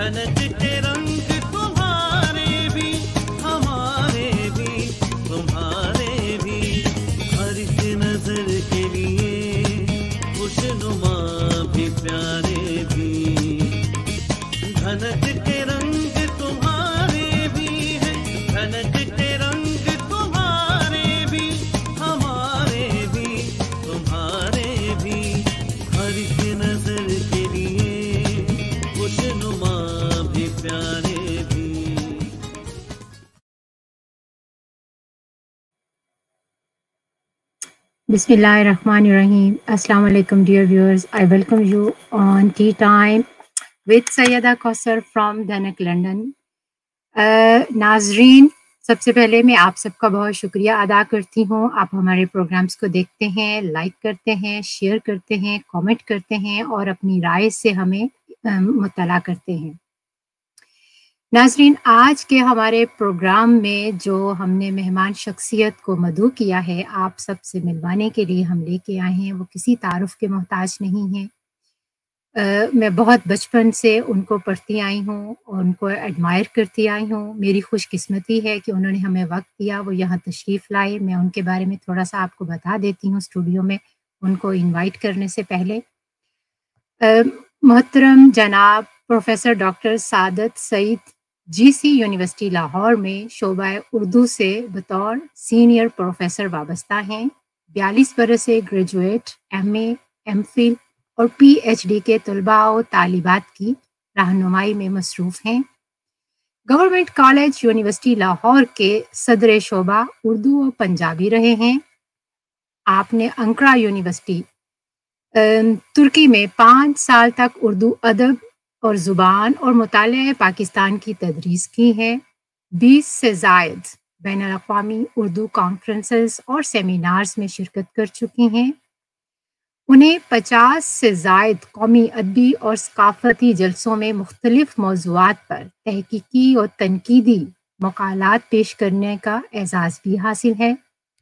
धनक के रंग तुम्हारे भी, हमारे भी, तुम्हारे भी, हर एक नजर के लिए खुशनुमा भी, प्यारे भी। धनक के रंग तुम्हारे भी हैं, धनक के रंग तुम्हारे भी, हमारे भी, तुम्हारे भी, हर एक नजर के लिए खुशनुमा भी, प्यारे भी। Bismillahirrahmanirrahim. Assalamu alaikum dear viewers. I welcome you on Tea Time with Sayyida Kausar from Dhanak, London. नाजरीन, सबसे पहले मैं आप सबका बहुत शुक्रिया अदा करती हूँ। आप हमारे प्रोग्राम्स को देखते हैं, लाइक करते हैं, शेयर करते हैं, कमेंट करते हैं और अपनी राय से हमें मुत्तला करते हैं। नाजरीन, आज के हमारे प्रोग्राम में जो हमने मेहमान शख्सियत को मदऊ किया है, आप सबसे मिलवाने के लिए हम लेके आए हैं, वो किसी तारुफ के मोहताज नहीं हैं। मैं बहुत बचपन से उनको पढ़ती आई हूँ और उनको एडमायर करती आई हूँ। मेरी खुशकिस्मती है कि उन्होंने हमें वक्त दिया, वो यहाँ तशरीफ़ लाए। मैं उनके बारे में थोड़ा सा आपको बता देती हूँ स्टूडियो में उनको इनवाइट करने से पहले। मोहतरम जनाब professor doctor Saadat Saeed GC university Lahore में शोबा उर्दू से बतौर सीनियर प्रोफेसर वाबस्ता हैं। 42 बरस से ग्रेजुएट, एमए, एमफिल और पीएचडी के तलबा और तालिबात की रहनुमाई में मसरूफ़ हैं। गवर्नमेंट कॉलेज यूनिवर्सिटी लाहौर के सदर शोबा उर्दू और पंजाबी रहे हैं। आपने अंकरा यूनिवर्सिटी तुर्की में 5 साल तक उर्दू अदब और ज़ुबान और मुताले पाकिस्तान की तदरीस की है। 20 से ज़ायद बैनुल-अक़वामी उर्दू कॉन्फ्रेंसेस और सेमिनार्स में शिरकत कर चुकी हैं। उन्हें 50 से ज़ायद कौमी अदबी और सकाफ़ती जलसों में मुख्तलिफ़ मौज़ूआत पर तहकीकी और तनकीदी मक़ालात पेश करने का एज़ाज़ भी हासिल है।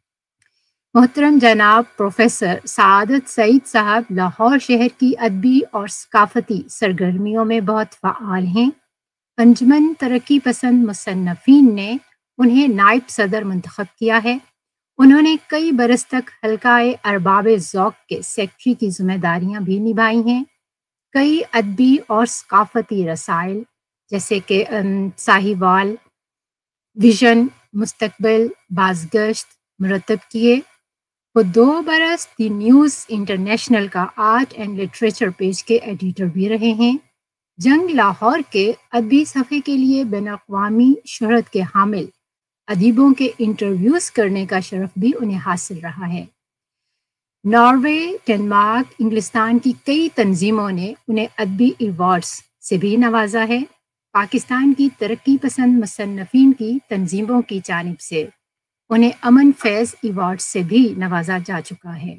मोहतरम जनाब प्रोफेसर सादत सईद साहब लाहौर शहर की अदबी और सकाफ़ती सरगर्मियों में बहुत फ़आल हैं। अंजुमन तरक्की पसंद मुसन्नफ़ीन ने उन्हें नायब सदर मुंतखब किया है। उन्होंने कई बरस तक हल्काए अरबाब ज़ौक़ के सेक्रेटरी की ज़िम्मेदारियां भी निभाई हैं। कई अदबी और सकाफ़ती रसाइल जैसे कि साहिवाल, विजन, मुस्तकबिल, बाज़गश्त मुरतब किए। वो 2 बरस दी न्यूज़ इंटरनेशनल का आर्ट एंड लिटरेचर पेज के एडिटर भी रहे हैं। जंग लाहौर के अदबी सफ़े के लिए बैनुल-अक़वामी शोहरत के हामिल अदीबों के इंटरव्यूज़ करने का शरफ भी उन्हें हासिल रहा है। नॉर्वे, डेनमार्क, इंग्लिस्तान की कई तंजीमों ने उन्हें अदबी अवार्ड्स से भी नवाजा है। पाकिस्तान की तरक्की पसंद मुसन्नफ़ीन की तंजीमों की जानिब से उन्हें अमन फैज़ अवार्ड से भी नवाजा जा चुका है।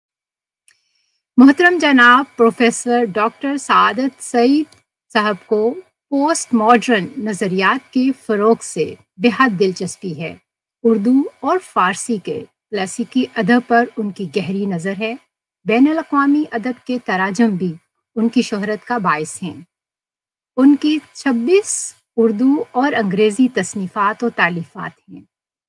मोहतरम जनाब प्रोफेसर डॉक्टर सादत सईद साहब को पोस्ट मॉडर्न नज़रियात के फ़रोग़ से बेहद दिलचस्पी है। उर्दू और फ़ारसी के क्लासिकी अदब पर उनकी गहरी नज़र है। बैनुल-अक़वामी अदब के तराजम भी उनकी शोहरत का बाइस हैं। उनकी 26 उर्दू और अंग्रेज़ी तसनीफ़ात और तालीफ़ात हैं।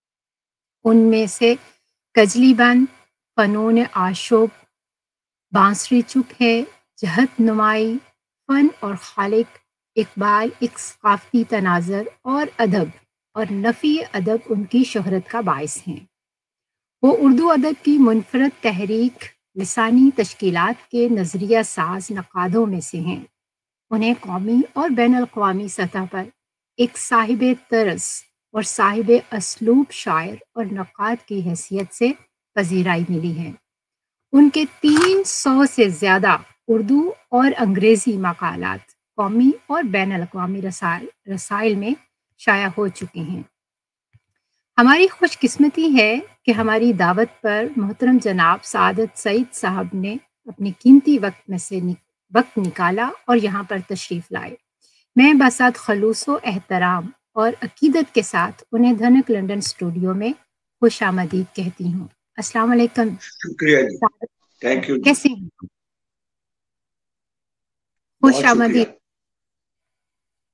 उनमें से कजली बंद, फ़नून आशूब, बांसुरी चुप है, जहत नुमाई, फ़न और खालिक, इकबाल, एक सकाफ़ती तनाज़र और अदब और नफ़ी अदब उनकी शोहरत का बाइस हैं। वो उर्दू अदब की मुनफ़रद तहरीक लिसानी तश्कीलात के नज़रिया साज नक़ादों में से हैं। उन्हें कौमी और बैनुल-अक़वामी सतह पर एक साहिब तर्स और साहिब असलूब शायर और नक़ाद की हैसियत से पज़ीराई मिली है। उनके 300 से ज़्यादा उर्दू और अंग्रेज़ी मक़ालात कौमी और बैनुल-अक़वामी रसाइल में शाया हो चुके हैं। हमारी खुशकिस्मती है कि हमारी दावत पर मोहतरम जनाब सादत सईद साहब ने अपने कीमती वक्त में से वक्त निकाला और यहाँ पर तशरीफ़ लाए। मैं बसात खलूसो एहतराम और अकीदत के साथ उन्हें धनक लंदन स्टूडियो में खुश आमदीद कहती हूँ। अस्सलाम वालेकुम। शुक्रिया जी, थैंक यू। कैसे हैं? खुश आमदीद।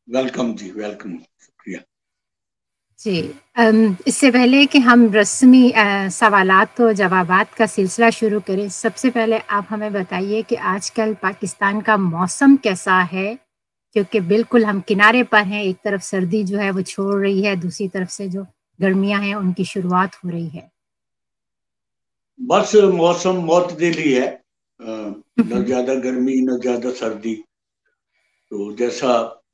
वेलकम जी, वेलकम, शुक्रिया जी। इससे पहले कि हम रस्मी सवालात और जवाबात का सिलसिला शुरू करें, सबसे पहले आप हमें बताइए कि आजकल पाकिस्तान का मौसम कैसा है, क्योंकि बिल्कुल हम किनारे पर हैं। एक तरफ सर्दी जो है वो छोड़ रही है, दूसरी तरफ से जो गर्मियां हैं उनकी शुरुआत हो रही है। बस मौसम मोतदिली है, न ज्यादा गर्मी न ज्यादा सर्दी। तो जैसा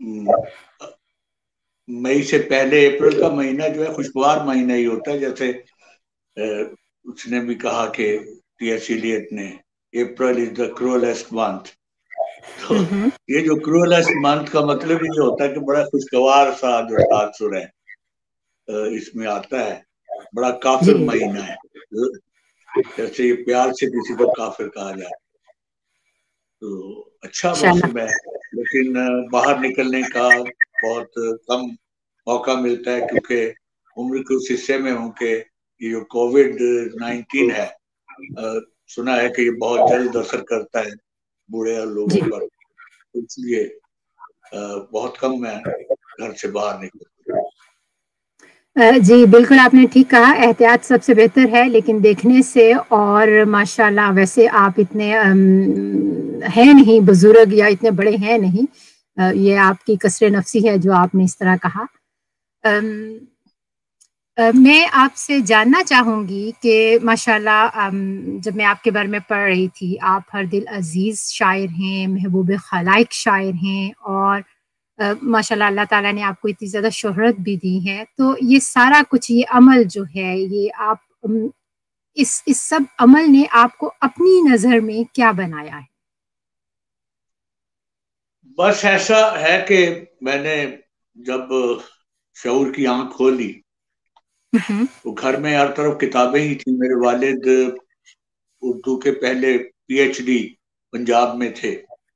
मई से पहले अप्रैल का महीना जो है खुशगवार महीना ही होता है। जैसे उसने भी कहा कि टी.एस. इलियट ने, April is the cruellest month. तो ये जो क्रूएलेस्ट मंथ का मतलब ये होता है कि बड़ा खुशगवार सा जो तासुर है इसमें आता है, बड़ा काफिर महीना है, जैसे ये प्यार से किसी को काफिर कहा जाए। तो अच्छा मौसम है, लेकिन बाहर निकलने का बहुत कम मौका मिलता है, क्योंकि उम्र के उस हिस्से में हूँ कि ये जो कोविड-19 है, सुना है कि ये बहुत जल्द असर करता है बूढ़े लोगों पर, इसलिए बहुत कम मैं घर से बाहर निकलता हूँ। जी, बिल्कुल आपने ठीक कहा, एहतियात सबसे बेहतर है, लेकिन देखने से और माशाल्लाह वैसे आप इतने हैं नहीं बुजुर्ग या इतने बड़े हैं नहीं, ये आपकी कसरे नफ्सी है जो आपने इस तरह कहा। मैं आपसे जानना चाहूँगी कि माशाल्लाह जब मैं आपके बारे में पढ़ रही थी, आप हर दिल अजीज़ शायर हैं, महबूब खलाइक शायर हैं और माशाल्लाह अल्लाह ताला ने आपको इतनी ज़्यादा शोहरत भी दी है। तो ये सारा कुछ, ये अमल जो है, ये आप इस सब अमल ने आपको अपनी नज़र में क्या बनाया है? बस ऐसा है कि मैंने जब शऊर की आंख खोली तो घर में हर तरफ किताबें ही थी। मेरे वालिद उर्दू के पहले पीएचडी पंजाब में थे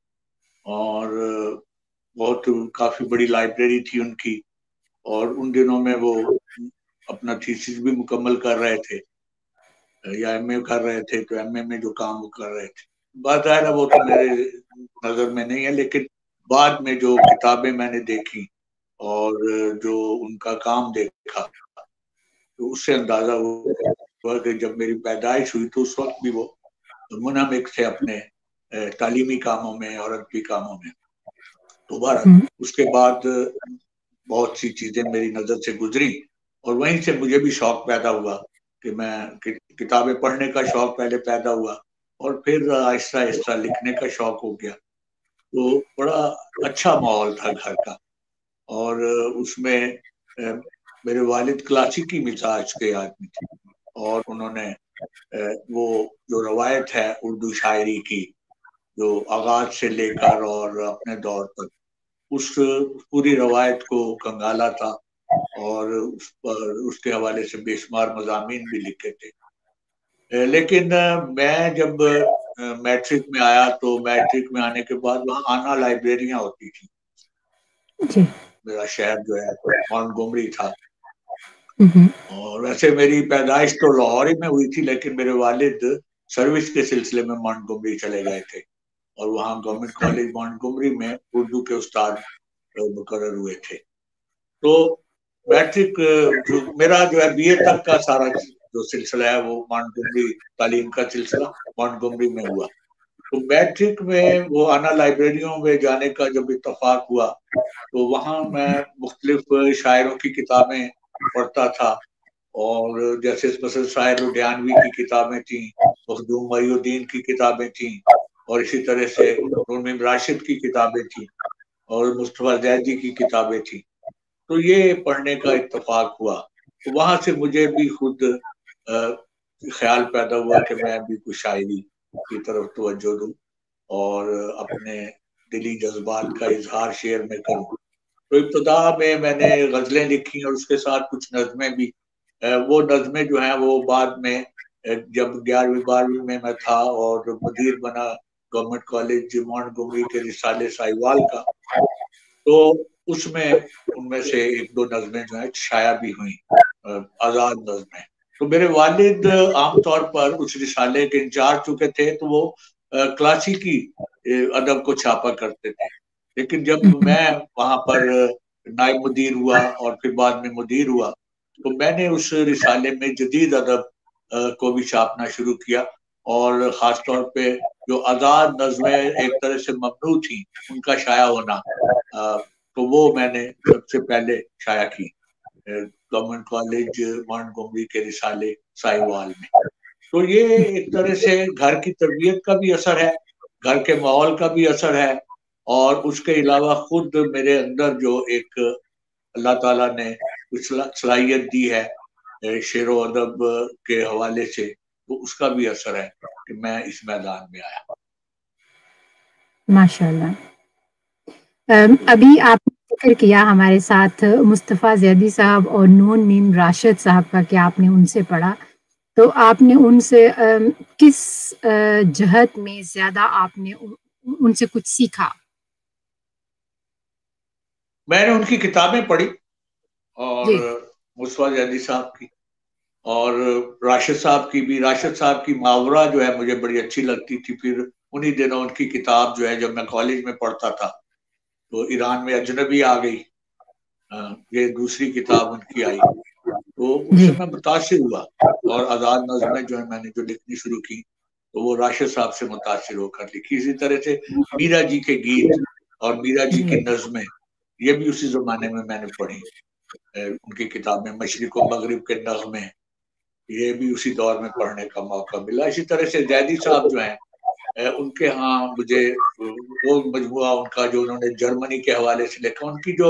और बहुत काफी बड़ी लाइब्रेरी थी उनकी, और उन दिनों में वो अपना थीसिस भी मुकम्मल कर रहे थे या एमए कर रहे थे। तो एमए में जो काम वो कर रहे थे, बात है वो तो मेरे नजर में नहीं है, लेकिन बाद में जो किताबें मैंने देखी और जो उनका काम देखा तो उससे अंदाजा हुआ कि जब मेरी पैदाइश हुई तो उस वक्त भी वो मुनहमिक थे अपने तालीमी कामों में और अदबी कामों में। दोबारा उसके बाद बहुत सी चीजें मेरी नजर से गुजरी और वहीं से मुझे भी शौक पैदा हुआ कि मैं किताबें पढ़ने का शौक पहले पैदा हुआ और फिर आहिस्ता आहिस्ता लिखने का शौक हो गया। तो बड़ा अच्छा माहौल था घर का, और उसमें मेरे वालिद क्लासिकी मिजाज के आदमी थे और उन्होंने वो जो रवायत है उर्दू शायरी की, जो आगाज से लेकर और अपने दौर तक, उस पूरी रवायत को खंगाला था और उस पर उसके हवाले से बेशुमार मज़ामीन भी लिखे थे। लेकिन मैं जब मैट्रिक में आया तो मैट्रिक में आने के बाद वहाँ आना लाइब्रेरियां होती थी। मेरा शहर जो है मोंटगोमरी था और वैसे मेरी पैदाइश तो लाहौर ही में हुई थी, लेकिन मेरे वालिद सर्विस के सिलसिले में मोंटगोमरी चले गए थे और वहाँ गवर्नमेंट कॉलेज मोंटगोमरी में उर्दू के उस्ताद मुकर्रर हुए थे। तो मैट्रिक जो मेरा जो है बीए तक का सारा जो सिलसिला है वो मोंटगोमरी तालीम का सिलसिला मोंटगोमरी में हुआ। तो मैट्रिक में वो आना लाइब्रेरियों में जाने का जब इत्तेफाक हुआ तो वहाँ मैं मुख्तलिफ शायरों की किताबें पढ़ता था, और जैसे मसलन शायर लुधियानवी की किताबें थी, मखदूम मईउद्दीन की किताबें थी, और इसी तरह से नूर राशिद की किताबें थी और मुस्तफा जैदी की किताबें थी। तो ये पढ़ने का इत्तेफाक हुआ। तो वहां से मुझे भी खुद ख्याल पैदा हुआ कि मैं भी कुछ शायरी की तरफ तवज्जो दूं और अपने दिली जज्बात का इजहार शेर में करूं। तो इब्तदा में मैंने गजलें लिखी और उसके साथ कुछ नज़में भी। वो नज़में जो हैं वो बाद में जब 11वीं 12वीं में मैं था और मुदीर बना गवर्नमेंट कॉलेज मोंटगोमरी के रिसाले साहिवाल का, तो उसमें उनमें से एक दो नज़में जो है शाया भी हुई, आजाद नज़में। तो मेरे वालिद आमतौर पर उस रिसाले के इंचार्ज चुके थे, तो वो क्लासिकी अदब को छापा करते थे। लेकिन जब मैं वहां पर नायब मुदीर हुआ और फिर बाद में मुदीर हुआ तो मैंने उस रिसाले में जदीद अदब को भी छापना शुरू किया, और ख़ास तौर पे जो आज़ाद नज़्में एक तरह से ममनू थी उनका शाया होना, तो वो मैंने सबसे पहले शाया की गवर्नमेंट कॉलेज मॉन्टगोमरी के रिसाले साहिवाल में। तो ये एक तरह से घर की तरबियत का भी असर है, घर के माहौल का भी असर है, और उसके अलावा खुद मेरे अंदर जो एक अल्लाह ताला ने कुछ सलाहियत दी है शेर व अदब के हवाले से, तो उसका भी असर है कि मैं इस मैदान में आया। माशाल्लाह। अभी आपने जिक्र किया हमारे साथ मुस्तफ़ा ज़ैदी साहब और नून मीम राशिद साहब का कि आपने उनसे पढ़ा, तो आपने उनसे किस जहत में ज़्यादा आपने उनसे कुछ सीखा? मैंने उनकी किताबें पढ़ी, और जी। मुस्तफ़ा ज़ैदी साहब की और राशिद साहब की भी। राशिद साहब की मावरा जो है मुझे बड़ी अच्छी लगती थी। फिर उन्हीं दिनों उनकी किताब जो है, जब मैं कॉलेज में पढ़ता था तो ईरान में अजनबी आ गई, ये दूसरी किताब उनकी आई, तो उससे मैं मुतासिर हुआ, और आज़ाद नज़्में जो है मैंने जो लिखनी शुरू की तो वो राशिद साहब से मुतासिर होकर लिखी। इसी तरह से मीरा जी के गीत और मीरा जी की नज़्में, ये भी उसी जमाने में मैंने पढ़ी, उनकी किताबें मशरिक़ व मग़रिब के नग़्मे, ये भी उसी दौर में पढ़ने का मौका मिला। इसी तरह से ज़ैदी साहब जो हैं, उनके यहाँ मुझे वो मजमुआ उनका जो उन्होंने जर्मनी के हवाले से लिखा, उनकी जो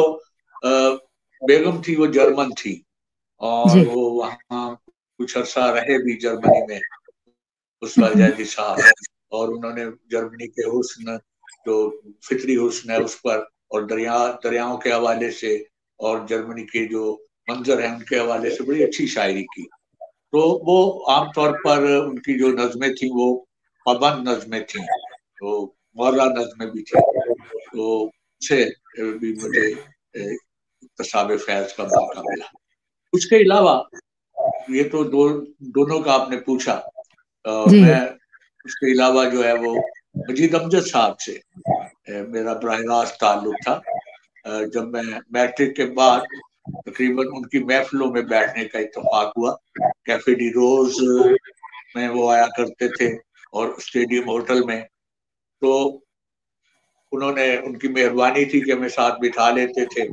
बेगम थी वो जर्मन थी, और वो वहाँ कुछ अरसा रहे भी जर्मनी में मुस्तफ़ा ज़ैदी साहब, और उन्होंने जर्मनी के हुस्न, जो फितरी हुस्न है उस पर, और दरियाओं के हवाले से और जर्मनी के जो मंजर हैं उनके हवाले से बड़ी अच्छी शायरी की। तो वो आमतौर पर उनकी जो नज़्में थी वो पाबंद नज़्में थी, तो मौला नज़्में भी थी, तो उससे भी मुझे इक्तसाब फैज़ का मौका मिला। उसके अलावा ये तो दोनों का आपने पूछा, मैं उसके अलावा जो है वो मजीद अमजद साहब से मेरा बराह रास्त ताल्लुक था। जब मैं मैट्रिक के बाद तकरीबन उनकी महफिलों में बैठने का इत्तेफाक हुआ, कैफे डी रोज में वो आया करते थे और स्टेडियम होटल में, तो उन्होंने, उनकी मेहरबानी थी कि हमें साथ बिठा लेते थे,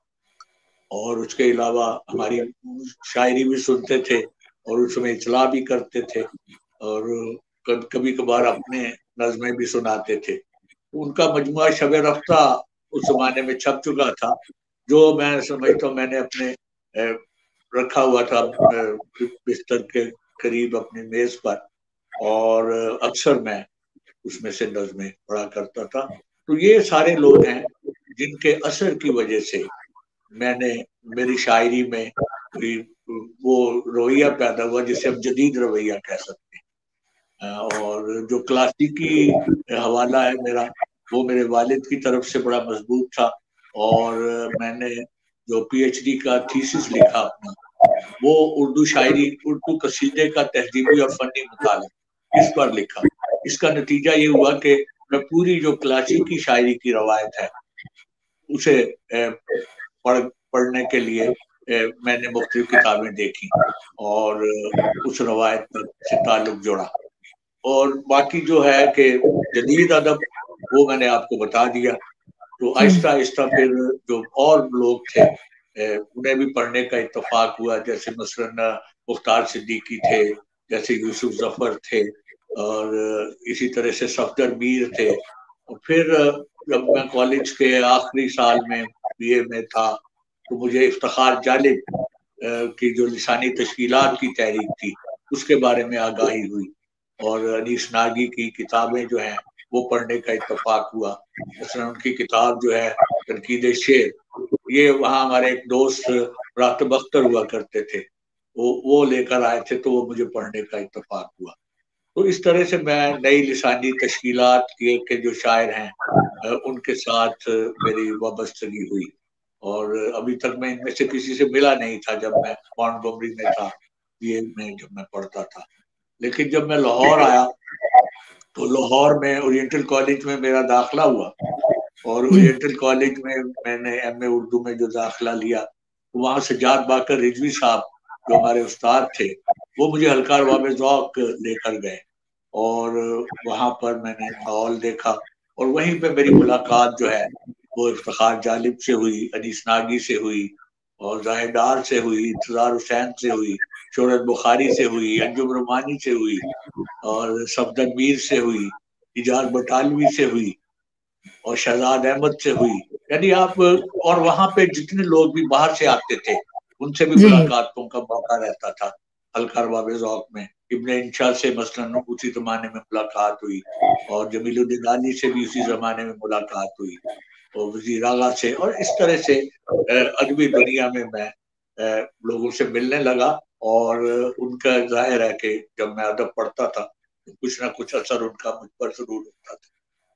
और उसके अलावा हमारी शायरी भी सुनते थे और उसमें इतला भी करते थे, और कभी कभार अपने नज़्में भी सुनाते थे। उनका मजमुआ शब रफ्ता उस जमाने में छप चुका था, जो मैं समझता हूँ मैंने अपने रखा हुआ था बिस्तर के करीब अपनी मेज पर, और अक्सर मैं उसमें से नज़्में पढ़ा करता था। तो ये सारे लोग हैं जिनके असर की वजह से मैंने, मेरी शायरी में वो रवैया पैदा हुआ जिसे हम जदीद रवैया कह सकते हैं। और जो क्लासिकी हवाला है मेरा, वो मेरे वालिद की तरफ से बड़ा मजबूत था, और मैंने जो पीएचडी का थीसिस लिखा अपना, वो उर्दू शायरी, उर्दू कसीदे का तहजीबी और फनी मुताला इस पर लिखा। इसका नतीजा ये हुआ कि मैं पूरी जो क्लासिकी शायरी की रवायत है उसे पढ़ने के लिए मैंने मुख्तलिफ किताबें देखी और उस रवायत से ताल्लुक जोड़ा। और बाकी जो है कि जदीद अदब, वो मैंने आपको बता दिया। तो आहिस्ता आहिस्ता फिर जो और लोग थे उन्हें भी पढ़ने का इत्तेफाक हुआ, जैसे मसलन मुख्तार सिद्दीकी थे, जैसे यूसुफ जफर थे, और इसी तरह से सफदर मीर थे। और फिर जब मैं कॉलेज के आखिरी साल में बीए में था तो मुझे इफ्तिखार जालिब की जो लिसानी तश्कीलात की तहरीक थी उसके बारे में आगाही हुई, और अनीस नागी की किताबें जो हैं वो पढ़ने का इत्तेफाक हुआ। मसलन उनकी किताब जो है तनकीद शेर, ये वहाँ हमारे एक दोस्त रातब अख्तर हुआ करते थे, वो लेकर आए थे, तो वो मुझे पढ़ने का इत्तेफाक हुआ। तो इस तरह से मैं नई लिसानी तश्कीलात के जो शायर हैं उनके साथ मेरी वाबस्तगी हुई, और अभी तक मैं इनमें से किसी से मिला नहीं था जब मैं मॉन्टगोमरी में था, बीए में जब मैं पढ़ता था। लेकिन जब मैं लाहौर आया तो लाहौर में ओरिएंटल कॉलेज में मेरा दाखिला हुआ, اور اورینٹل کالج میں میں نے ایم اے اردو میں جو داخلہ لیا، وہاں سجاد باقر رضوی صاحب جو ہمارے استاد تھے وہ مجھے ہلکار باب ذوق لے کر گئے، اور وہاں پر میں نے ماحول دیکھا، اور وہیں پہ میری ملاقات جو ہے وہ افتخار جالب سے ہوئی، انیس ناگی سے ہوئی، اور ظاہر ڈار سے ہوئی، انتظار حسین سے ہوئی، شہرت بخاری سے ہوئی، انجم رومانی سے ہوئی، اور صفدر میر سے ہوئی، اجاز بٹالوی سے ہوئی، اور شہزاد احمد سے ہوئی. یعنی آپ، اور وہاں پہ جتنے لوگ بھی باہر سے آتے تھے ان سے بھی ملاقاتوں کا موقع رہتا تھا. ہلکار باب ذوق میں ابن انشا سے مثلاً اسی زمانے میں ملاقات ہوئی، اور جمیل الدین علی سے بھی اسی زمانے میں ملاقات ہوئی، اور وزیر اعلیٰ سے، اور اس طرح سے ادبی دنیا میں لوگوں سے ملنے لگا. اور ان کا ظاہر ہے کہ جب میں ادب پڑھتا تھا تو کچھ نہ کچھ اثر ان کا مجھ پر ضرور ہوتا تھا.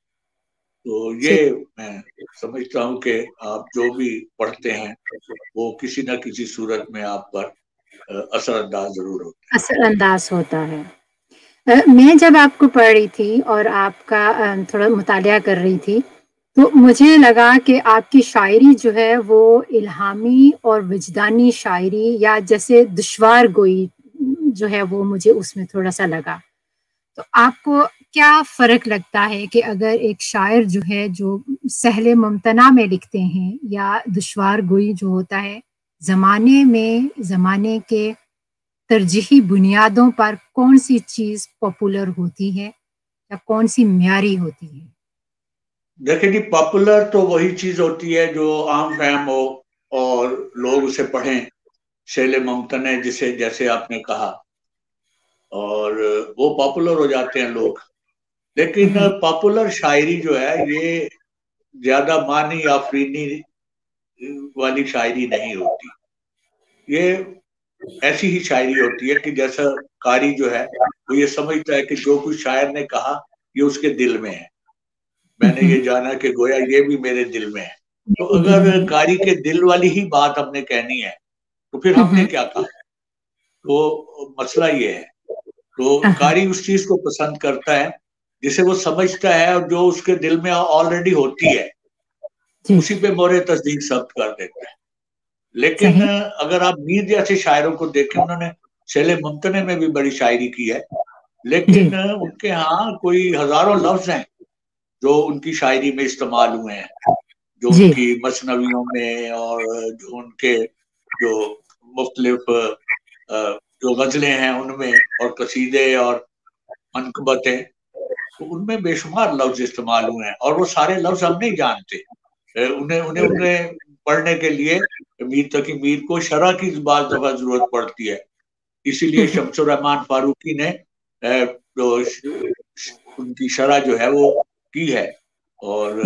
تو یہ میں سمجھتا ہوں کہ آپ جو بھی پڑھتے ہیں وہ کسی نہ کسی صورت میں آپ پر اثر انداز ضرور ہوتا ہے. اثر انداز ہوتا ہے. میں جب آپ کو پڑھ رہی تھی اور آپ کا تھوڑا مطالعہ کر رہی تھی تو مجھے لگا کہ آپ کی شاعری جو ہے وہ الہامی اور وجدانی شاعری، یا جیسے دشوار گوئی جو ہے وہ مجھے اس میں تھوڑا سا لگا. تو آپ کو کیا فرق لگتا ہے کہ اگر ایک شاعر جو ہے جو سہل ممتنع میں لکھتے ہیں یا دشوار گوئی جو ہوتا ہے، زمانے کے ترجیحی بنیادوں پر کون سی چیز پاپولر ہوتی ہے یا کون سی معیاری ہوتی ہے؟ دیکھیں جی، پاپولر تو وہی چیز ہوتی ہے جو عام فہم ہو اور لوگ اسے پڑھیں، سہل ممتنع جسے جیسے آپ نے کہا، اور وہ پاپولر ہو جاتے ہیں لوگ. لیکن پاپولر شاعری جو ہے یہ زیادہ معنی آفرینی والی شاعری نہیں ہوتی. یہ ایسی ہی شاعری ہوتی ہے کہ جیسا قاری جو ہے وہ یہ سمجھتا ہے کہ جو کچھ شاعر نے کہا یہ اس کے دل میں ہے، میں نے یہ جانا کہ گویا یہ بھی میرے دل میں ہے. تو اگر قاری کے دل والی ہی بات ہم نے کہنی ہے تو پھر ہم نے کیا کہا؟ تو مسئلہ یہ ہے. تو قاری اس چیز کو پسند کرتا ہے جسے وہ سمجھتا ہے اور جو اس کے دل میں آلریڈی ہوتی ہے اسی پہ مہر تصدیق ثبت کر دیتا ہے. لیکن اگر آپ میر جیسے شاعروں کو دیکھیں، انہوں نے سہل ممتنع میں بھی بڑی شاعری کی ہے، لیکن ان کے ہاں کوئی ہزاروں لفظ ہیں جو ان کی شاعری میں استعمال ہوئے ہیں، جو ان کی مثنویوں میں، اور جو ان کے جو مختلف جو غزلیں ہیں ان میں، اور قصیدے اور منقبتیں، تو ان میں بے شمار لفظ استعمال ہوئے ہیں، اور وہ سارے لفظ ہم نہیں جانتے. انہیں پڑھنے کے لیے میر تقی میر کو شرح کی بعض دفعہ ضرورت پڑتی ہے. اسی لیے شمس الرحمان فاروقی نے جو ان کی شرح جو ہے وہ کی ہے، اور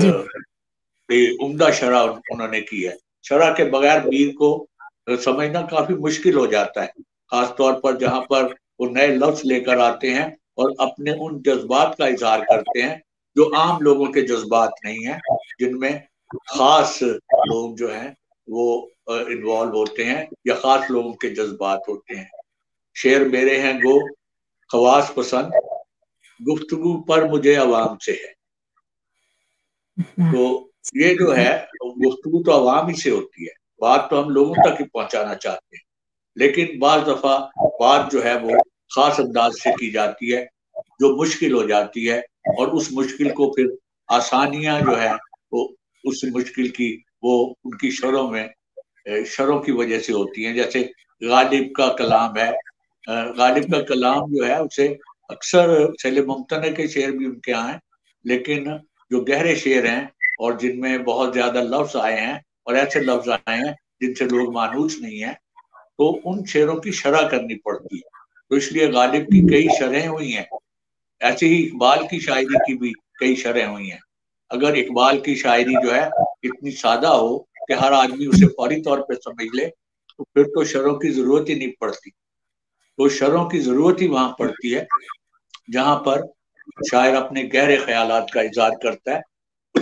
عمدہ شرح انہوں نے کی ہے. شرح کے بغیر میر کو سمجھنا کافی مشکل ہو جاتا ہے، خاص طور پر جہاں پر وہ نئے لفظ لے کر آتے ہیں اور اپنے ان جذبات کا اظہار کرتے ہیں جو عام لوگوں کے جذبات نہیں ہیں، جن میں خاص لوگ جو ہیں وہ انوالو ہوتے ہیں یا خاص لوگوں کے جذبات ہوتے ہیں. شعر میرے ہیں گو خواص پسند، گفتگو پر مجھے عوام سے ہے. تو یہ جو ہے گفتگو تو عوام ہی سے ہوتی ہے، بات تو ہم لوگوں تک ہی پہنچانا چاہتے ہیں، لیکن بعض دفعہ بات جو ہے وہ خاص انداز سے کی جاتی ہے جو مشکل ہو جاتی ہے، اور اس مشکل کو پھر آسانیاں جو ہے وہ اس مشکل کی وہ ان کی شروں کی وجہ سے ہوتی ہیں. جیسے غالب کا کلام ہے، غالب کا کلام جو ہے اسے اکثر سہل ممتنع کے شعر بھی ان کے یہاں ہیں، لیکن جو گہرے شعر ہیں اور جن میں بہت زیادہ لفظ آئے ہیں اور ایسے لفظ آئے ہیں جن سے لوگ مانوس نہیں ہیں، تو ان شعروں کی شرح کرنی پڑتی ہے. تو اس لیے غالب کی کئی شرحیں ہوئی ہیں. ایسے ہی اقبال کی شاعری کی بھی کئی شرحیں ہوئی ہیں. اگر اقبال کی شاعری جو ہے اتنی سادہ ہو کہ ہر آدمی اسے فوری طور پہ سمجھ لے تو پھر تو شرحوں کی ضرورت ہی نہیں پڑتی. تو شرحوں کی ضرورت ہی وہاں پڑتی ہے جہاں پر شاعر اپنے گہرے خیالات کا اظہار کرتا ہے،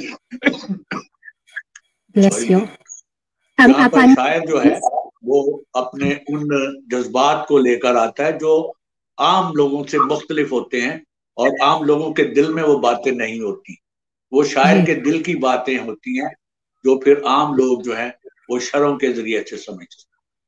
جہاں پر شاعر جو ہے وہ اپنے ان جذبات کو لے کر آتا ہے جو عام لوگوں سے مختلف ہوتے ہیں اور عام لوگوں کے دل میں وہ باتیں نہیں ہوتی. وہ شاعر کے دل کی باتیں ہوتی ہیں جو پھر عام لوگ جو ہیں وہ شعروں کے ذریعے سے سمجھتے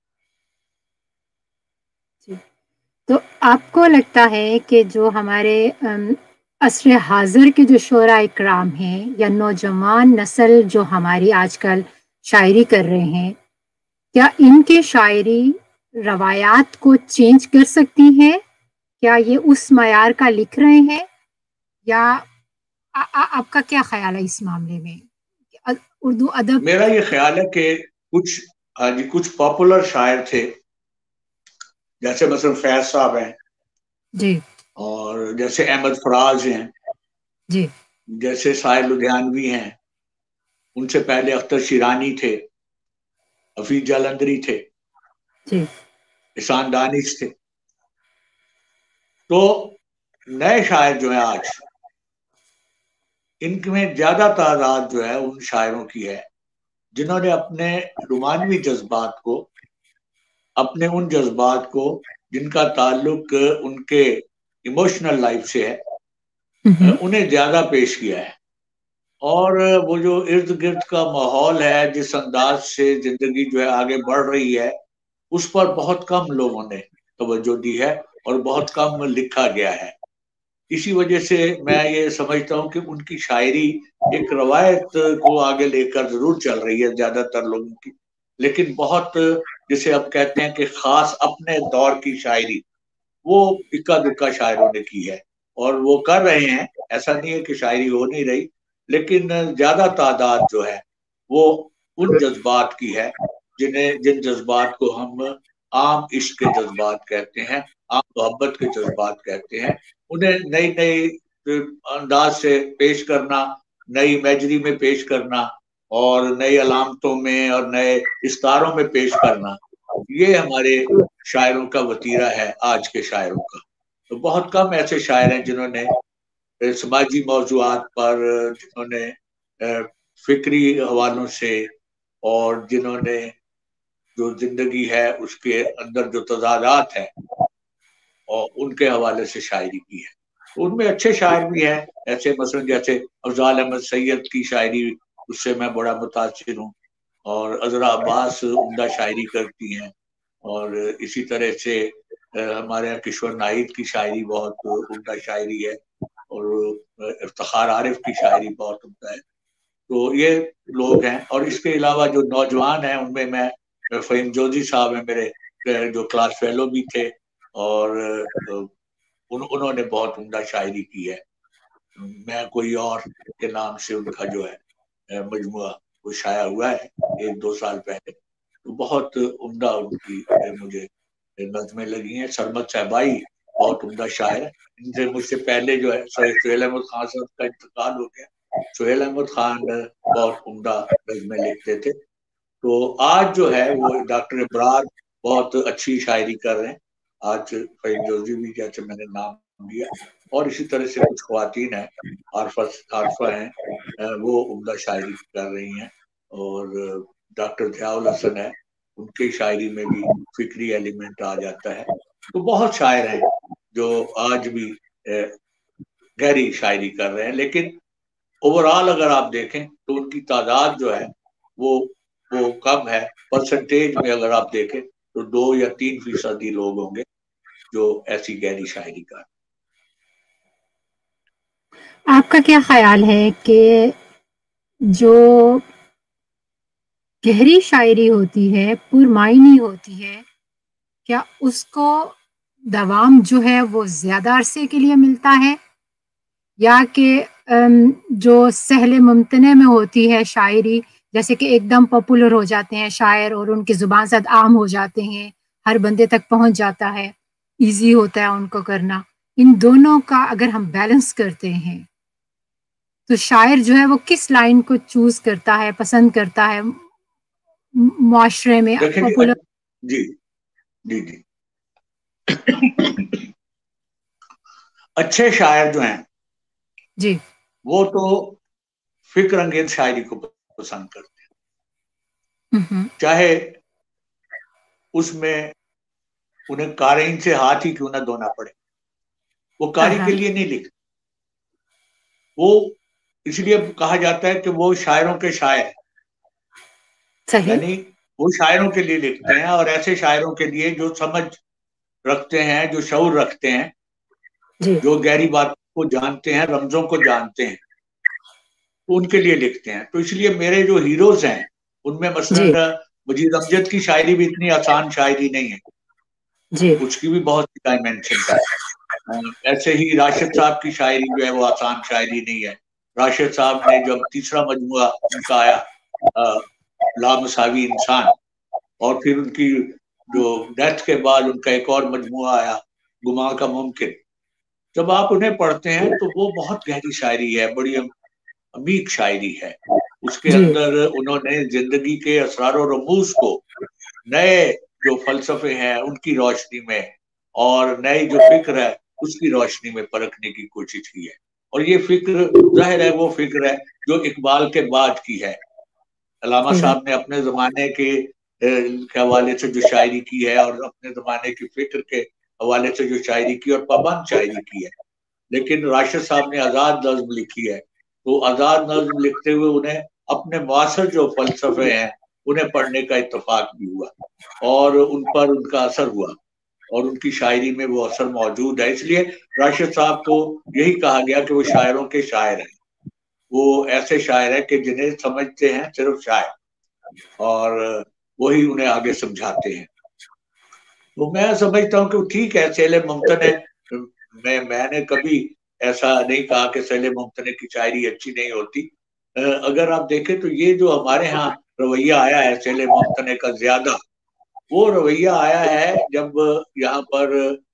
ہیں۔ تو آپ کو لگتا ہے کہ جو ہمارے عصر حاضر کے جو شعراء اکرام ہیں یا نوجوان نسل جو ہماری آج کل شاعری کر رہے ہیں، کیا ان کے شاعری روایات کو چینج کر سکتی ہیں؟ کیا یہ اس معیار کا لکھ رہے ہیں، یا آپ کا کیا خیال ہے اس معاملے میں؟ اردو ادب، میرا یہ خیال ہے کہ کچھ پاپولر شاعر تھے، جیسے مثلا فیض صاحب ہیں جی، اور جیسے احمد فراز ہیں جی، جیسے ساحر لدھیانوی ہیں، ان سے پہلے اختر شیرانی تھے، حفیظ جالندری تھے، جی، احسان دانش تھے۔ تو نئے شاعر جو ہیں آج، ان میں زیادہ تعداد جو ہے ان شاعروں کی ہے جنہوں نے اپنے رومانوی جذبات کو، اپنے ان جذبات کو جن کا تعلق ان کے ایموشنل لائف سے ہے، انہیں زیادہ پیش کیا ہے۔ اور وہ جو ارد گرد کا ماحول ہے، جس انداز سے زندگی جو ہے آگے بڑھ رہی ہے، اس پر بہت کم لوگوں نے توجہ دی ہے اور بہت کم لکھا گیا ہے۔ اسی وجہ سے میں یہ سمجھتا ہوں کہ ان کی شاعری ایک روایت کو آگے لے کر ضرور چل رہی ہے زیادہ تر لوگوں کی، لیکن بہت جسے اب کہتے ہیں کہ خاص اپنے دور کی شاعری، وہ اکا دکا شاعروں نے کی ہے اور وہ کر رہے ہیں۔ ایسا نہیں ہے کہ شاعری ہو نہیں رہی، لیکن زیادہ تعداد جو ہے وہ ان جذبات کی ہے جن جذبات کو ہم عام عشق کے جذبات کہتے ہیں، عام محبت کے جذبات کہتے ہیں۔ انہیں نئی نئی انداز سے پیش کرنا، نئی امیجری میں پیش کرنا اور نئی علامتوں میں اور نئے استاروں میں پیش کرنا، یہ ہمارے شاعروں کا وتیرہ ہے آج کے شاعروں کا۔ تو بہت کم ایسے شاعر ہیں جنہوں نے سماجی موضوعات پر، جنہوں نے فکری حوالوں سے اور جنہوں نے جو زندگی ہے اس کے اندر جو تضادات ہیں اور ان کے حوالے سے شاعری کی ہے۔ ان میں اچھے شاعر بھی ہیں، ایسے مثلا جیسے افضال احمد سید کی شاعری، اس سے میں بڑا متاثر ہوں، اور عذرا عباس عمدہ شاعری کرتی ہیں، اور اسی طرح سے ہمارے یہاں کشور ناہید کی شاعری بہت عمدہ شاعری ہے، اور افتخار عارف کی شاعری بہت عمدہ ہے۔ تو یہ لوگ ہیں، اور اس کے علاوہ جو نوجوان ہیں ان میں فہیم جوزی صاحب ہیں میرے، جو کلاس فیلو بھی تھے، اور انہوں نے بہت عمدہ شاعری کی ہے۔ میں کوئی اور کے نام سے ان کا جو ہے مجموعہ وہ شائع ہوا ہے 1-2 سال پہلے، تو بہت عمدہ ان کی مجھے نظمیں لگی ہیں۔ سرمد صاحبائی بہت عمدہ شاعر ہے، ان سے مجھ سے پہلے جو ہے سہیل احمد خان صاحب کا انتقال ہو گیا۔ سہیل احمد خان بہت عمدہ نظمیں لکھتے تھے۔ تو آج جو ہے وہ ڈاکٹر ابرار بہت اچھی شاعری کر رہے ہیں آج، فہیم جوزی بھی جیسے میں نے نام دیا، اور اسی طرح سے کچھ خواتین ہیں، عارفہ ہیں، وہ عمدہ شاعری کر رہی ہیں، اور ڈاکٹر ضیاء الحسن ہے، ان کی شاعری میں بھی فکری ایلیمنٹ آ جاتا ہے۔ تو بہت شاعر ہیں جو آج بھی گہری شاعری کر رہے ہیں، لیکن اوورآل اگر آپ دیکھیں تو ان کی تعداد جو ہے وہ کم ہے۔ پرسنٹیج میں اگر آپ دیکھیں تو 2 یا 3% ہی لوگ ہوں گے جو ایسی گہری شاعری کا۔ آپ کا کیا خیال ہے کہ جو گہری شاعری ہوتی ہے، پرمعنی ہوتی ہے، کیا اس کو دوام جو ہے وہ زیادہ عرصے کے لیے ملتا ہے، یا کہ جو سہل ممتنع میں ہوتی ہے شاعری، جیسے کہ ایک دم پاپولر ہو جاتے ہیں شاعر اور ان کی زبان زد عام ہو جاتے ہیں، ہر بندے تک پہنچ جاتا ہے، ایزی ہوتا ہے ان کو کرنا، ان دونوں کا اگر ہم بیلنس کرتے ہیں تو شاعر جو ہے وہ کس لائن کو چوز کرتا ہے، پسند کرتا ہے معاشرے میں پاپولر؟ جی جی جی اچھے شاعر جو ہیں جی وہ تو فکر انگیز شاعری کو پسند کرتے ہیں، چاہے اس میں انہیں قارئین سے ہاتھ ہی کیوں نہ دھونا پڑے، وہ قاری کے لیے نہیں لکھتے، وہ اس لیے کہا جاتا ہے کہ وہ شاعروں کے شاعر، یعنی وہ شاعروں کے لیے لکھتے ہیں، اور ایسے شاعروں کے لیے جو سمجھ رکھتے ہیں، جو شعور رکھتے ہیں، جو گہری بات کو جانتے ہیں، رمزوں کو جانتے ہیں، تو ان کے لیے لکھتے ہیں. تو اس لیے میرے جو ہیروز ہیں ان میں مثلاً مجید امجد کی شاعری بھی اتنی آسان شاعری نہیں ہے، اس کی بھی بہت سی ڈائمینشن ہے. ایسے ہی راشد صاحب کی شاعری جو ہے وہ آسان شاعری نہیں ہے. راشد صاحب نے جب تیسرا مجموعہ ان کا آیا لامساوی انسان، اور پھر ان کی جو ڈیتھ کے بعد ان کا ایک اور مجموعہ آیا گما کا ممکن، جب آپ انہیں پڑھتے ہیں تو وہ بہت گہری شاعری ہے، بڑی عمیق شاعری ہے. اس کے اندر انہوں نے زندگی کے اسرار و رموز کو نئے جو فلسفے ہیں ان کی روشنی میں اور نئی جو فکر ہے اس کی روشنی میں پرکھنے کی کوشش کی ہے. اور یہ فکر ظاہر ہے وہ فکر ہے جو اقبال کے بعد کی ہے. علامہ صاحب نے اپنے زمانے کے حوالے سے جو شاعری کی ہے اور اپنے زمانے کی فکر کے حوالے سے جو شاعری کی اور پابند شاعری کی ہے، لیکن راشد صاحب نے آزاد نظم لکھی ہے. تو آزاد نظم لکھتے ہوئے انہیں اپنے معاصر جو فلسفے ہیں انہیں پڑھنے کا اتفاق بھی ہوا اور ان پر ان کا اثر ہوا اور ان کی شاعری میں وہ اثر موجود ہے. اس لیے راشد صاحب کو یہی کہا گیا کہ وہ شاعروں کے شاعر ہیں. وہ ایسے شاعر ہیں کہ جنہیں سمجھتے ہیں صرف شاعر، اور وہی انہیں آگے سمجھاتے ہیں. تو میں سمجھتا ہوں کہ ٹھیک ہے، سیل ممتنع میں نے کبھی ایسا نہیں کہا کہ سیل ممتنع کی شاعری اچھی نہیں ہوتی. اگر آپ دیکھیں تو یہ جو ہمارے ہاں رویہ آیا ہے سیل ممتنع کا زیادہ، وہ رویہ آیا ہے جب یہاں پر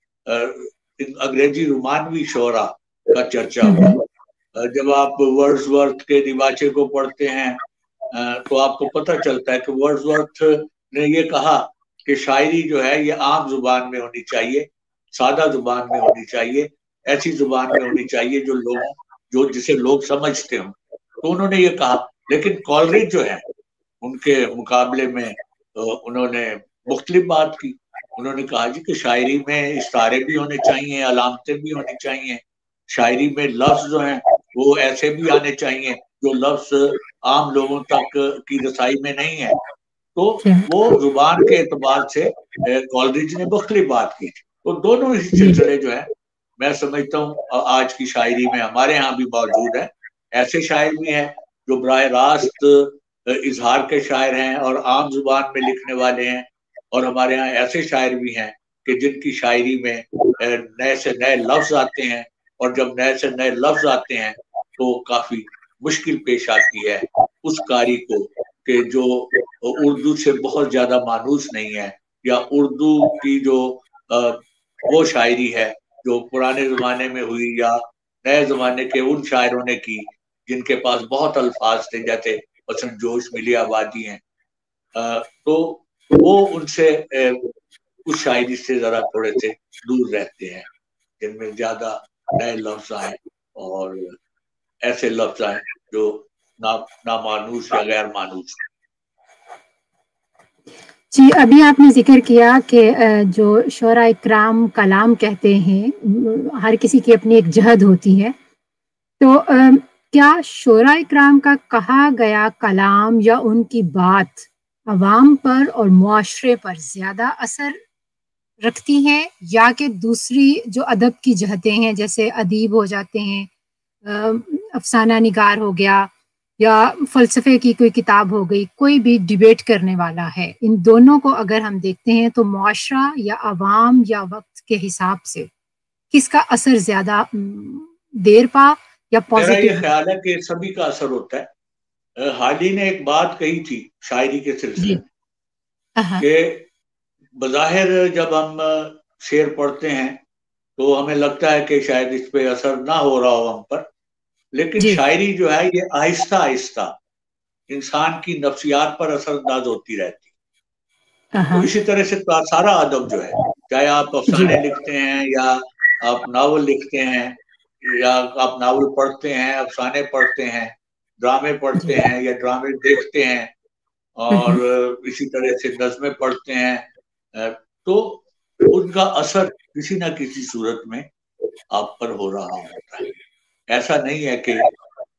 انگریزی رومانوی شعرا کا چرچا ہوا. جب آپ ورڈز ورتھ کے دیباچے کو پڑھتے ہیں تو آپ کو پتہ چلتا ہے کہ ورڈز ورتھ نے یہ کہا کہ شاعری جو ہے یہ عام زبان میں ہونی چاہیے، سادہ زبان میں ہونی چاہیے، ایسی زبان میں ہونی چاہیے جو جسے لوگ سمجھتے ہوں. تو انہوں نے یہ کہا. لیکن کالریج جو ہے ان کے مقابلے میں انہوں نے مختلف بات کی. انہوں نے کہا جی کہ شاعری میں اشارے بھی ہونے چاہیے، علامتیں بھی ہونی چاہیے، شاعری میں لفظ جو ہیں وہ ایسے بھی آنے چاہیے جو لفظ عام لوگوں تک کی رسائی میں نہیں ہے. تو وہ زبان کے اعتبار سے کالریج نے مختلف بات کی. تو دونوں ہی سلسلے جو ہیں میں سمجھتا ہوں آج کی شاعری میں ہمارے ہاں بھی موجود ہے. ایسے شاعر بھی ہیں جو براہ راست اظہار کے شاعر ہیں اور عام زبان میں لکھنے والے ہیں، اور ہمارے ہاں ایسے شاعر بھی ہیں کہ جن کی شاعری میں نئے سے نئے لفظ آتے ہیں، اور جب نئے سے نئے لفظ آتے ہیں تو کافی مشکل پیش آتی ہے اس قاری کو کہ جو اردو سے بہت زیادہ مانوس نہیں ہے، یا اردو کی جو وہ شاعری ہے جو پرانے زمانے میں ہوئی یا نئے زمانے کے ان شاعروں نے کی جن کے پاس بہت الفاظ تھے، جیسے مثلا جوش ملی آبادی ہیں، تو وہ ان سے اس شاعری سے ذرا تھوڑے سے دور رہتے ہیں جن میں زیادہ نئے لفظ آئیں اور ایسے لفظ آئیں جو نامانوس یا غیر مانوس. جی، ابھی آپ نے ذکر کیا کہ جو شعراء اکرام کلام کہتے ہیں، ہر کسی کی اپنی ایک جہد ہوتی ہے. تو کیا شعراء اکرام کا کہا گیا کلام یا ان کی بات عوام پر اور معاشرے پر زیادہ اثر رکھتی ہیں، یا کہ دوسری جو ادب کی جہتیں ہیں جیسے ادیب ہو جاتے ہیں، افسانہ نگار ہو گیا، یا فلسفے کی کوئی کتاب ہو گئی، کوئی بھی ڈیبیٹ کرنے والا ہے، ان دونوں کو اگر ہم دیکھتے ہیں تو معاشرہ یا عوام یا وقت کے حساب سے کس کا اثر زیادہ دیر پا یا میرا پازیٹیو؟ یہ خیال ہے کہ سبھی کا اثر ہوتا ہے. حالی نے ایک بات کہی تھی شاعری کے سلسلے میں کہ بظاہر جب ہم شعر پڑھتے ہیں تو ہمیں لگتا ہے کہ شاید اس پہ اثر نہ ہو رہا ہو ہم پر، لیکن شاعری جو ہے یہ آہستہ آہستہ انسان کی نفسیات پر اثر انداز ہوتی رہتی. تو اسی طرح سے سارا ادب جو ہے، چاہے آپ افسانے لکھتے ہیں یا آپ ناول لکھتے ہیں یا آپ ناول پڑھتے ہیں، افسانے پڑھتے ہیں، ڈرامے پڑھتے ہیں یا ڈرامے دیکھتے ہیں، اور اسی طرح سے نظمیں پڑھتے ہیں، تو ان کا اثر کسی نہ کسی صورت میں آپ پر ہو رہا ہوتا ہے. ایسا نہیں ہے کہ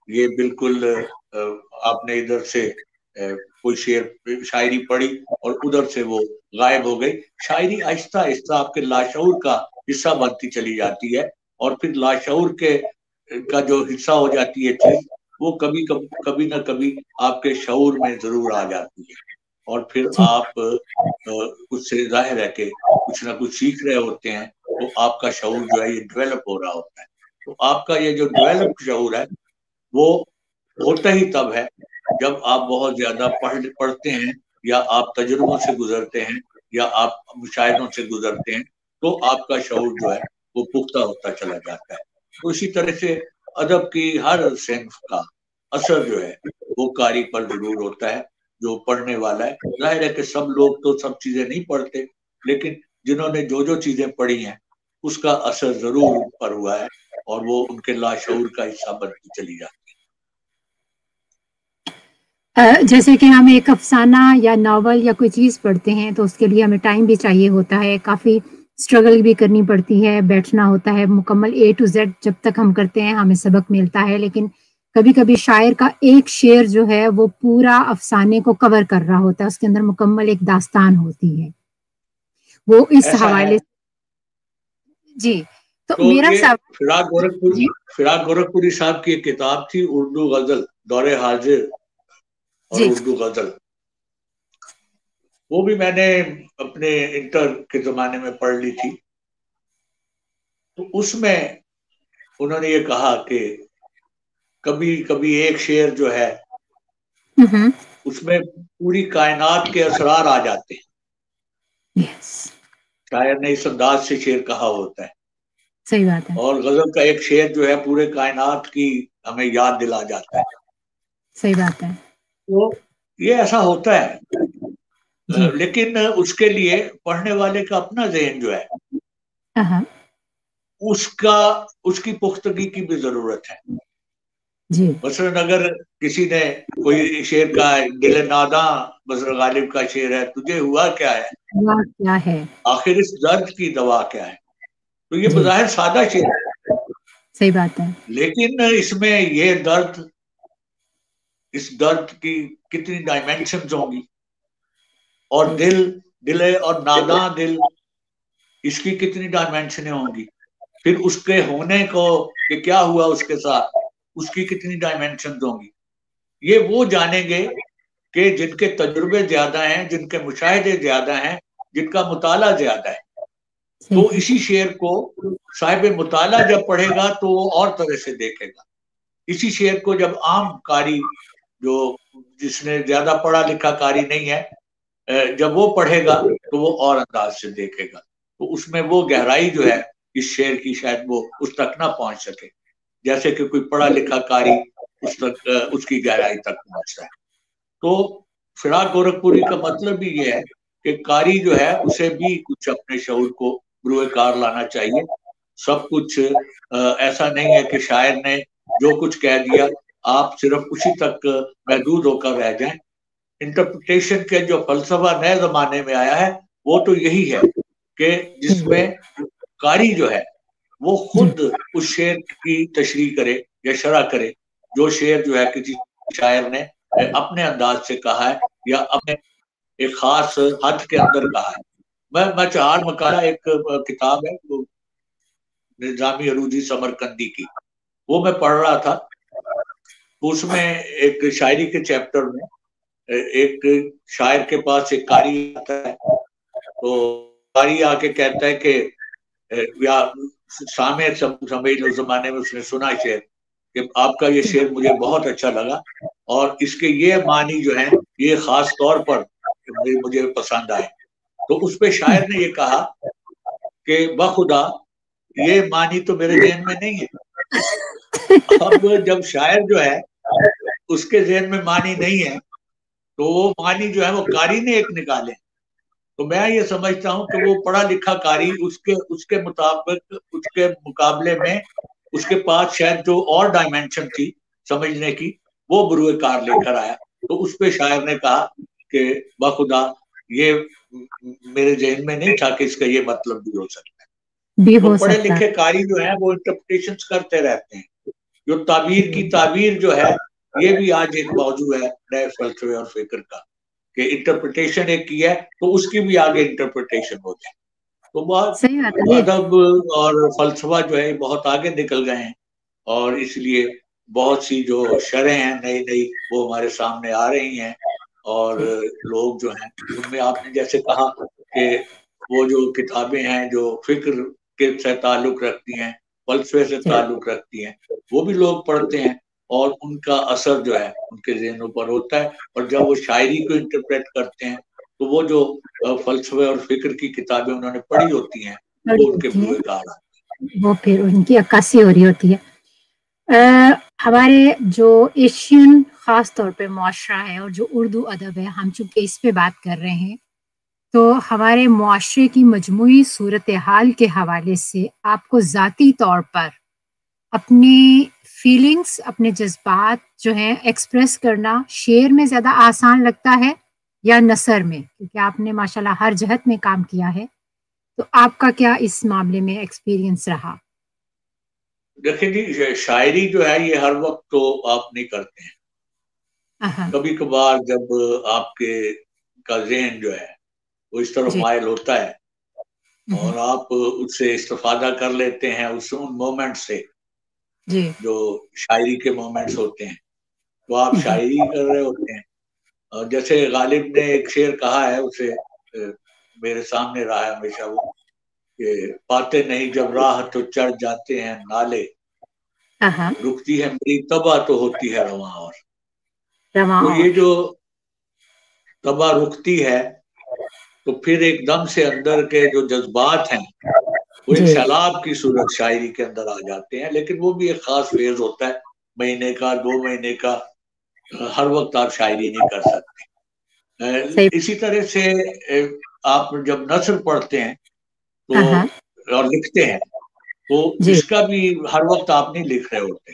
ये बिल्कुल आपने इधर से कोई शेर शायरी पढ़ी और उधर से वो गायब हो गई। शायरी आहिस्ता आहिस्ता आपके लाशऊर का हिस्सा बनती चली जाती है और फिर लाशऊर के का जो हिस्सा हो जाती है चीज, वो कभी ना कभी आपके शऊर में जरूर आ जाती है और फिर आप उससे जाहिर है कि कुछ ना कुछ सीख रहे होते हैं, तो आपका शऊर जो है ये डेवलप हो रहा होता है। तो आपका ये जो डेवलप शऊर है वो होता ही तब है जब आप बहुत ज्यादा पढ़ते हैं या आप तजुर्बों से गुजरते हैं या आप मुशाहिदों से गुजरते हैं, तो आपका शऊर जो है वो पुख्ता होता चला जाता है। तो इसी तरह से अदब की हर सिन्फ का असर जो है वो कारी पर जरूर होता है, जो पढ़ने वाला है। जाहिर है कि सब लोग तो सब चीजें नहीं पढ़ते, लेकिन जिन्होंने जो जो चीजें पढ़ी हैं उसका असर जरूर उन पर हुआ है और वो उनके लाशऊर का हिस्सा बनती चली जाती है। जैसे कि हम एक अफसाना या नावल या कोई चीज़ पढ़ते हैं तो उसके लिए हमें टाइम भी चाहिए होता है, काफ़ी स्ट्रगल भी करनी पड़ती है, बैठना होता है, मुकम्मल A to Z जब तक हम करते हैं हमें सबक मिलता है। लेकिन कभी-कभी शायर का एक शेर जो है वो पूरा अफसाने को कवर कर रहा होता है, उसके अंदर मुकम्मल एक दास्तान होती है। वो इस हवाले जी, तो मेरा फिराक गोरखपुरी साहब की एक किताब थी उर्दू गजल, दौरे हाजिर और उर्दू गजल, वो भी मैंने अपने इंटर के जमाने में पढ़ ली थी। तो उसमें उन्होंने ये कहा कि कभी कभी एक शेर जो है उसमें पूरी कायनात के असरार आ जाते हैं। शायर ने इस अंदाज से शेर कहा होता है। सही बात है। और गजल का एक शेर जो है पूरे कायनात की हमें याद दिला जाता है। सही बात है। तो ये ऐसा होता है, लेकिन उसके लिए पढ़ने वाले का अपना ज़हन जो है उसकी पुख्तगी की भी जरूरत है। मसलन अगर किसी ने कोई शेर का दिल नादा बसर गालिब का शेर है, तुझे हुआ क्या है, आखिर इस दर्द की दवा क्या है, तो ये बज़ाहिर सादा शेर है। सही बात है। लेकिन इसमें ये दर्द, इस दर्द की कितनी डायमेंशंस होंगी और दिल और नादा दिल, इसकी कितनी डायमेंशनें होंगी, फिर उसके होने को कि क्या हुआ उसके साथ, उसकी कितनी डायमेंशंस होंगी। ये वो जानेंगे कि जिनके तजुर्बे ज्यादा हैं, जिनके मुशाहिदे ज्यादा हैं, जिनका मुताला ज्यादा है। तो इसी शेर को साहिब मुताला जब पढ़ेगा तो वो और तरह से देखेगा। इसी शेर को जब आम कारी, जो जिसने ज्यादा पढ़ा लिखा कारी नहीं है, जब वो पढ़ेगा तो वो और अंदाज से देखेगा। तो उसमें वो गहराई जो है इस शेर की शायद वो उस तक ना पहुंच सके, जैसे कि कोई पढ़ा लिखा कारी उस तक, उसकी गहराई तक पहुंचता है। तो फिराक गोरखपुरी का मतलब भी ये है कि कारी जो है उसे भी कुछ अपने शऊर को बुरुए कार लाना चाहिए। सब कुछ ऐसा नहीं है कि शायर ने जो कुछ कह दिया आप सिर्फ उसी तक महदूद होकर रह जाएं। इंटरप्रिटेशन के जो फलसफा नए जमाने में आया है वो तो यही है कि जिसमें कारी जो है वो खुद उस शेर की तशरीह करे या शरह करे, जो शेर जो है किसी शायर ने अपने अंदाज से कहा है या अपने एक खास हद के अंदर कहा है। मैं चार मकाला, एक किताब है वो निजामी अरूजी समरकंदी की, वो मैं पढ़ रहा था। उसमें एक शायरी के चैप्टर में एक शायर के पास एक कारी आता है, तो कारी आके कहता है कि या सामे समझ लो जमाने में उसने सुना शेर कि आपका ये शेर मुझे बहुत अच्छा लगा और इसके ये मानी जो है ये खास तौर पर मुझे पसंद आए। तो उस पे शायर ने ये कहा कि बखुदा ये मानी तो मेरे ज़हन में नहीं है। अब जब शायर जो है उसके ज़हन में मानी नहीं है तो वो मानी जो है वो कारी ने एक निकाले। तो मैं ये समझता हूँ कि वो पढ़ा लिखा कारी उसके मुताबिक, उसके मुकाबले में उसके पास शायद जो और डायमेंशन थी समझने की, वो बुरुए कार लेकर आया। तो उस पे शायर ने कहा कि बखुदा ये मेरे ज़हन में नहीं था कि इसका ये मतलब भी हो सकता है। तो पढ़े लिखे कारी जो है वो इंटरप्रिटेशंस करते रहते हैं। جو تعبیر کی تعبیر جو ہے یہ بھی آج ایک موضوع ہے نئے فلسفے اور فکر کا، کہ انٹرپریٹیشن ایک کی ہے تو اس کی بھی آگے انٹرپریٹیشن ہوتی ہے. تو بہت صحیح بات ہے. ادب اور فلسفہ جو ہے بہت آگے نکل گئے ہیں، اور اس لیے بہت سی جو شرح ہیں نئی نئی وہ ہمارے سامنے آ رہی ہیں، اور لوگ جو ہیں ان میں آپ نے جیسے کہا کہ وہ جو کتابیں ہیں جو فکر کے سے تعلق رکھتی ہیں، فلسفے سے تعلق رکھتی ہیں، وہ بھی لوگ پڑھتے ہیں، اور ان کا اثر جو ہے ان کے ذہنوں پر ہوتا ہے. اور جب وہ شاعری کو انٹرپریٹ کرتے ہیں تو وہ جو فلسفے اور فکر کی کتابیں انہوں نے پڑھی ہوتی ہیں وہ ان کے بروئے کار آتی ہیں، وہ پھر ان کی عکاسی ہو رہی ہوتی ہے. ہمارے جو ایشین خاص طور پہ معاشرہ ہے اور جو اردو ادب ہے، ہم چونکہ اس پہ بات کر رہے ہیں، تو ہمارے معاشرے کی مجموعی صورتحال کے حوالے سے آپ کو ذاتی طور پر اپنی فیلنگز، اپنے جذبات جو ہیں ایکسپریس کرنا شعر میں زیادہ آسان لگتا ہے یا نثر میں؟ کیونکہ آپ نے ماشاءاللہ ہر جہت میں کام کیا ہے، تو آپ کا کیا اس معاملے میں ایکسپیرینس رہا؟ دیکھیں جی، شاعری جو ہے یہ ہر وقت تو آپ نہیں کرتے ہیں، کبھی کبھار جب آپ کے کا ذہن جو ہے وہ اس طرف مائل ہوتا ہے اور آپ اس سے استفادہ کر لیتے ہیں، اس ان مومنٹ سے جو شاعری کے مومنٹس ہوتے ہیں، تو آپ شاعری کر رہے ہوتے ہیں. اور جیسے غالب نے ایک شعر کہا ہے، اسے میرے سامنے رہا ہے ہمیشہ وہ، کہ پاتے نہیں جب راہ تو چڑھ جاتے ہیں نالے، رکتی ہے میری تباہ تو ہوتی ہے رواں اور. تو یہ جو تباہ رکتی ہے تو پھر ایک دم سے اندر کے جو جذبات ہیں وہ ایک سیلاب کی صورت شاعری کے اندر آ جاتے ہیں. لیکن وہ بھی ایک خاص فیز ہوتا ہے، مہینے کا 2 مہینے کا، ہر وقت آپ شاعری نہیں کر سکتے. اسی طرح سے آپ جب نثر پڑھتے ہیں تو اور لکھتے ہیں تو اس کا بھی ہر وقت آپ نہیں لکھ رہے ہوتے.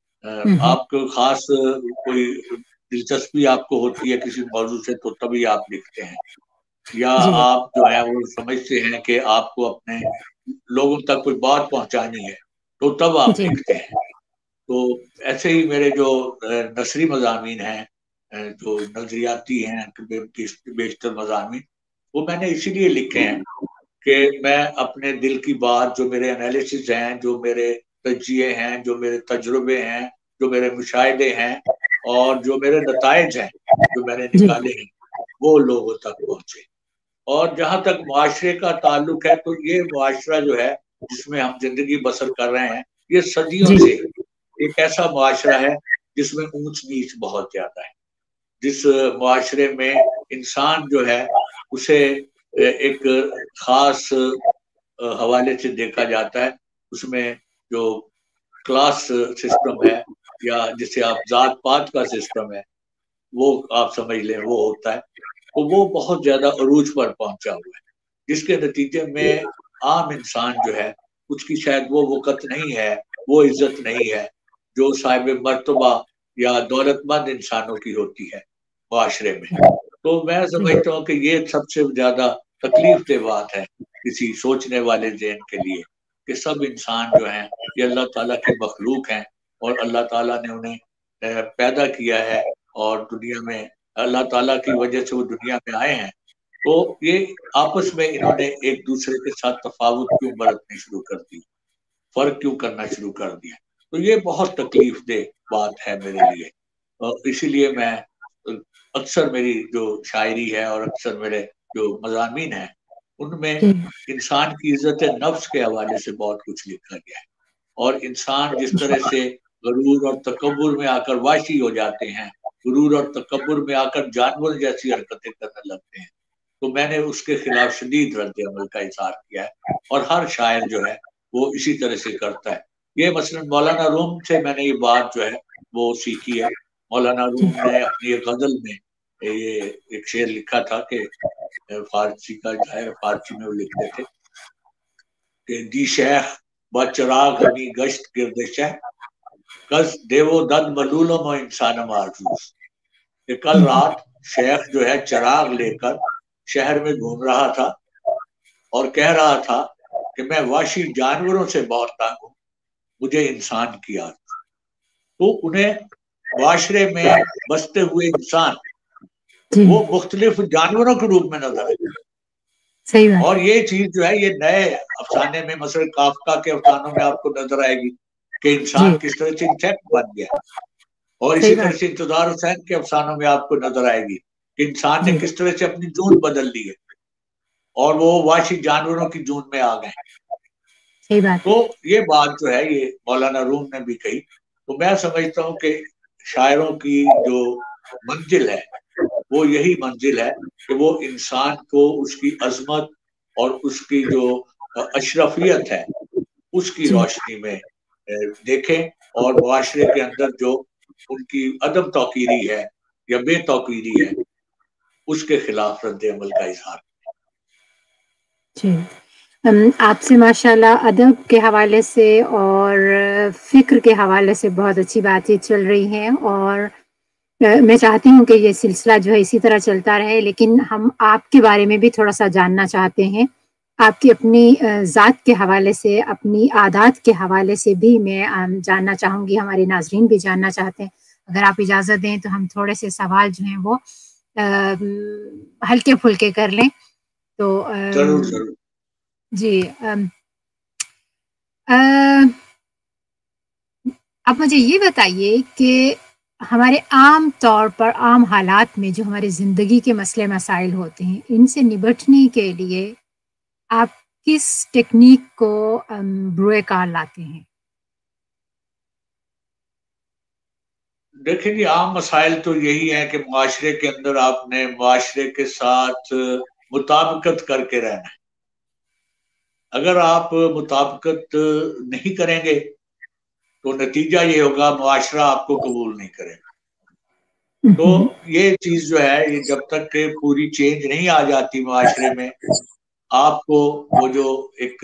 آپ کو خاص کوئی دلچسپی آپ کو ہوتی ہے کسی موضوع سے تو تبھی آپ لکھتے ہیں، یا آپ جو ہے وہ سمجھتے ہیں کہ آپ کو اپنے لوگوں تک کوئی بات پہنچانی ہے تو تب آپ لکھتے ہیں. تو ایسے ہی میرے جو نثری مضامین ہیں، جو نظریاتی ہیں بیشتر مضامین، وہ میں نے اسی لیے لکھے ہیں کہ میں اپنے دل کی بات، جو میرے انالیسس ہیں، جو میرے تجزیے ہیں، جو میرے تجربے ہیں، جو میرے مشاہدے ہیں، اور جو میرے نتائج ہیں جو میں نے نکالے ہیں، وہ لوگوں تک پہنچے. اور جہاں تک معاشرے کا تعلق ہے تو یہ معاشرہ جو ہے جس میں ہم زندگی بسر کر رہے ہیں، یہ صدیوں سے ایک ایسا معاشرہ ہے جس میں اونچ نیچ بہت زیادہ ہے، جس معاشرے میں انسان جو ہے اسے ایک خاص حوالے سے دیکھا جاتا ہے. اس میں جو کلاس سسٹم ہے یا جسے آپ ذات پات کا سسٹم ہے وہ آپ سمجھ لیں وہ ہوتا ہے، تو وہ بہت زیادہ عروج پر پہنچا ہوا ہے، جس کے نتیجے میں عام انسان جو ہے اس کی شاید وہ وقت نہیں ہے، وہ عزت نہیں ہے جو صاحب مرتبہ یا دولت مند انسانوں کی ہوتی ہے معاشرے میں. تو میں سمجھتا ہوں کہ یہ سب سے زیادہ تکلیف دہ بات ہے کسی سوچنے والے ذہن کے لیے، کہ سب انسان جو ہیں یہ اللہ تعالیٰ کی مخلوق ہیں، اور اللہ تعالیٰ نے انہیں پیدا کیا ہے، اور دنیا میں اللہ تعالیٰ کی وجہ سے وہ دنیا میں آئے ہیں. تو یہ آپس میں انہوں نے ایک دوسرے کے ساتھ تفاوت کیوں برتنی شروع کر دی، فرق کیوں کرنا شروع کر دیا. تو یہ بہت تکلیف دہ بات ہے میرے لیے، اور اسی لیے میں اکثر میری جو شاعری ہے اور اکثر میرے جو مضامین ہیں ان میں انسان کی عزت نفس کے حوالے سے بہت کچھ لکھا گیا ہے. اور انسان جس طرح سے غرور اور تکبر میں آ کر واشی ہو جاتے ہیں، غرور اور تکبر میں آ کر جانور جیسی حرکتیں کرنے لگتے ہیں، تو میں نے اس کے خلاف شدید رد عمل کا اظہار کیا ہے. اور ہر شاعر جو ہے وہ اسی طرح سے کرتا ہے. یہ مثلا مولانا روم سے میں نے یہ بات جو ہے وہ سیکھی ہے. مولانا روم نے اپنی ایک غزل میں یہ ایک شعر لکھا تھا کہ فارسی کا جو ہے فارسی میں وہ لکھتے تھے کہ دی شیخ با چراغ ہمیں گشت گردشہ کس دیو دد ملولم و انسانم آرزوز، کہ کل رات شیخ جو ہے چراغ لے کر شہر میں گھوم رہا تھا اور کہہ رہا تھا کہ میں وحشی جانوروں سے بہت تنگ ہوں، مجھے انسان کی آرزو. تو انہیں معاشرے میں بستے ہوئے انسان وہ مختلف جانوروں کے روپ میں نظر آئے. اور یہ چیز جو ہے یہ نئے افسانے میں مثلا کافکا کے افسانوں میں آپ کو نظر آئے گی کہ انسان کس طرح سے انسیکٹ بن گیا, اور اسی طرح سے انتظار حسین کے افسانوں میں آپ کو نظر آئے گی کہ انسان نے کس طرح سے اپنی جون بدل لی ہے اور وہ وحشی جانوروں کی جون میں آ گئے. تو یہ بات جو ہے یہ مولانا روم نے بھی کہی. تو میں سمجھتا ہوں کہ شاعروں کی جو منزل ہے وہ یہی منزل ہے کہ وہ انسان کو اس کی عظمت اور اس کی جو اشرفیت ہے اس کی روشنی میں دیکھیں, اور معاشرے کے اندر جو ان کی عدم توقیری ہے یا بے توقیری ہے اس کے خلاف رد عمل کا اظہار. جی, آپ سے ماشاءاللہ ادب کے حوالے سے اور فکر کے حوالے سے بہت اچھی باتیں چل رہی ہیں, اور میں چاہتی ہوں کہ یہ سلسلہ جو ہے اسی طرح چلتا رہے. لیکن ہم آپ کے بارے میں بھی تھوڑا سا جاننا چاہتے ہیں, آپ کی اپنی ذات کے حوالے سے, اپنی عادات کے حوالے سے بھی میں جاننا چاہوں گی, ہمارے ناظرین بھی جاننا چاہتے ہیں. اگر آپ اجازت دیں تو ہم تھوڑے سے سوال جو ہیں وہ ہلکے پھلکے کر لیں. تو ضرور ضرور جی, اب مجھے یہ بتائیے کہ ہمارے عام طور پر عام حالات میں جو ہماری زندگی کے مسئلے مسائل ہوتے ہیں ان سے نبٹنے کے لیے آپ کس ٹیکنیک کو بروئے کار لاتے ہیں؟ دیکھیں جی, عام مسائل تو یہی ہیں کہ معاشرے کے اندر آپ نے معاشرے کے ساتھ مطابقت کر کے رہنا ہے. اگر آپ مطابقت نہیں کریں گے تو نتیجہ یہ ہوگا معاشرہ آپ کو قبول نہیں کرے گا. تو یہ چیز جو ہے یہ جب تک کہ پوری چینج نہیں آ جاتی معاشرے میں, آپ کو وہ جو ایک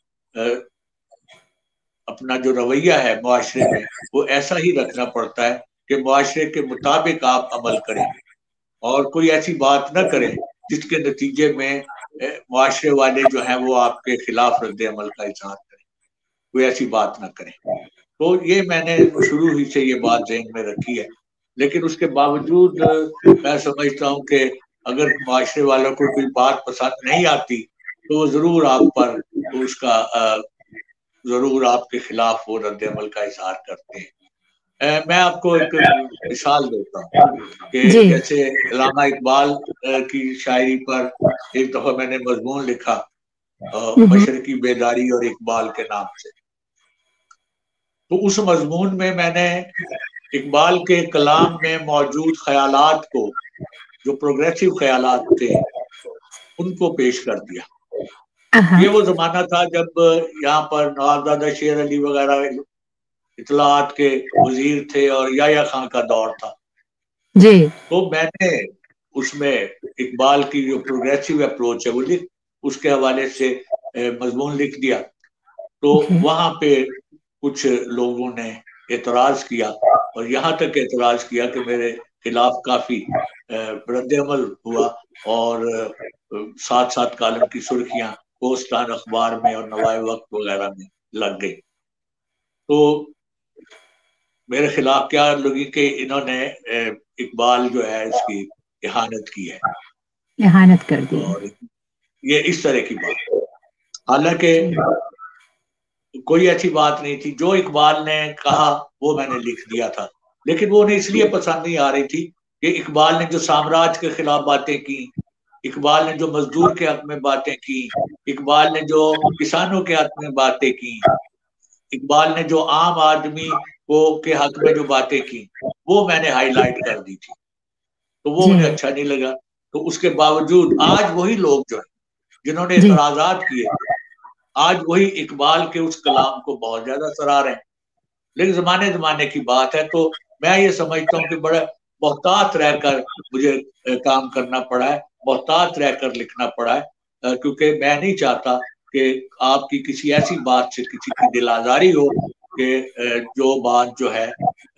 اپنا جو رویہ ہے معاشرے میں وہ ایسا ہی رکھنا پڑتا ہے کہ معاشرے کے مطابق آپ عمل کریں اور کوئی ایسی بات نہ کریں جس کے نتیجے میں معاشرے والے جو ہیں وہ آپ کے خلاف رد عمل کا اظہار کریں, کوئی ایسی بات نہ کریں. تو یہ میں نے شروع ہی سے یہ بات ذہن میں رکھی ہے. لیکن اس کے باوجود میں سمجھتا ہوں کہ اگر معاشرے والوں کو کوئی بات پسند نہیں آتی تو وہ ضرور آپ پر اس کا ضرور آپ کے خلاف وہ رد عمل کا اظہار کرتے ہیں. میں آپ کو ایک مثال دیتا ہوں کہ جیسے علامہ اقبال کی شاعری پر ایک دفعہ میں نے مضمون لکھا مشرقی بیداری اور اقبال کے نام سے. تو اس مضمون میں نے اقبال کے کلام میں موجود خیالات کو, جو پروگریسو خیالات تھے, ان کو پیش کر دیا. یہ وہ زمانہ تھا جب یہاں پر نوابزادہ شیر علی وغیرہ اطلاعات کے وزیر تھے اور یحییٰ خان کا دور تھا. جی, تو میں نے اس میں اقبال کی جو پروگریسو اپروچ ہے وہ اس کے حوالے سے مضمون لکھ دیا. تو وہاں پہ کچھ لوگوں نے اعتراض کیا, اور یہاں تک اعتراض کیا کہ میرے خلاف کافی رد عمل ہوا, اور ساتھ ساتھ کالم کی سرخیاں کوستان اخبار میں اور نوائے وقت وغیرہ میں لگ گئی. تو میرے خلاف کیا لگی کہ انہوں نے اقبال جو ہے اس کی اہانت کی ہے, اہانت کر دی, اور یہ اس طرح کی بات. حالانکہ کوئی ایسی بات نہیں تھی, جو اقبال نے کہا وہ میں نے لکھ دیا تھا. لیکن وہ انہیں اس لیے پسند نہیں آ رہی تھی کہ اقبال نے جو سامراج کے خلاف باتیں کی, اقبال نے جو مزدور کے حق میں باتیں کی, اقبال نے جو کسانوں کے حق میں باتیں کی, اقبال نے جو عام آدمی کو کے حق میں جو باتیں کی وہ میں نے ہائی لائٹ کر دی تھی. تو وہ انہیں اچھا نہیں لگا. تو اس کے باوجود آج وہی لوگ جو ہیں جنہوں نے اعتراضات کیے, آج وہی اقبال کے اس کلام کو بہت زیادہ سراہ رہے ہیں. لیکن زمانے کی بات ہے. تو میں یہ سمجھتا ہوں کہ بڑا محتاط رہ کر مجھے کام کرنا پڑا ہے, محتاط رہ کر لکھنا پڑا ہے, کیونکہ میں نہیں چاہتا کہ آپ کی کسی ایسی بات سے کسی کی دل آزاری ہو کہ جو بات جو ہے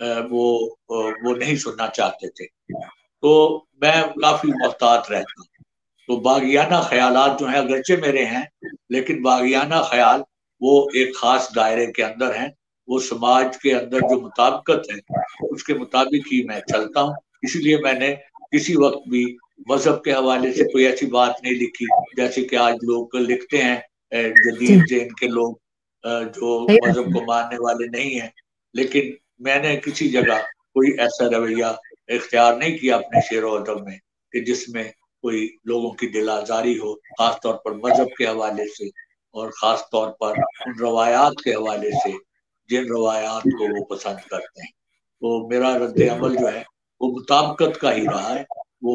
وہ نہیں سننا چاہتے تھے. تو میں کافی محتاط رہتا ہوں. تو باغیانہ خیالات جو ہیں اگرچہ میرے ہیں, لیکن باغیانہ خیال وہ ایک خاص دائرے کے اندر ہیں, وہ سماج کے اندر جو مطابقت ہے اس کے مطابق ہی میں چلتا ہوں. اسی لیے میں نے کسی وقت بھی مذہب کے حوالے سے کوئی ایسی بات نہیں لکھی جیسے کہ آج لوگ لکھتے ہیں جدید ذہن کے لوگ جو مذہب کو ماننے والے نہیں ہیں. لیکن میں نے کسی جگہ کوئی ایسا رویہ اختیار نہیں کیا اپنے شعر و ادب میں کہ جس میں کوئی لوگوں کی دل آزاری ہو، خاص طور پر مذہب کے حوالے سے اور خاص طور پر ان روایات کے حوالے سے جن روایات کو وہ پسند کرتے ہیں. وہ میرا رد عمل جو ہے وہ مطابقت کا ہی رہا ہے،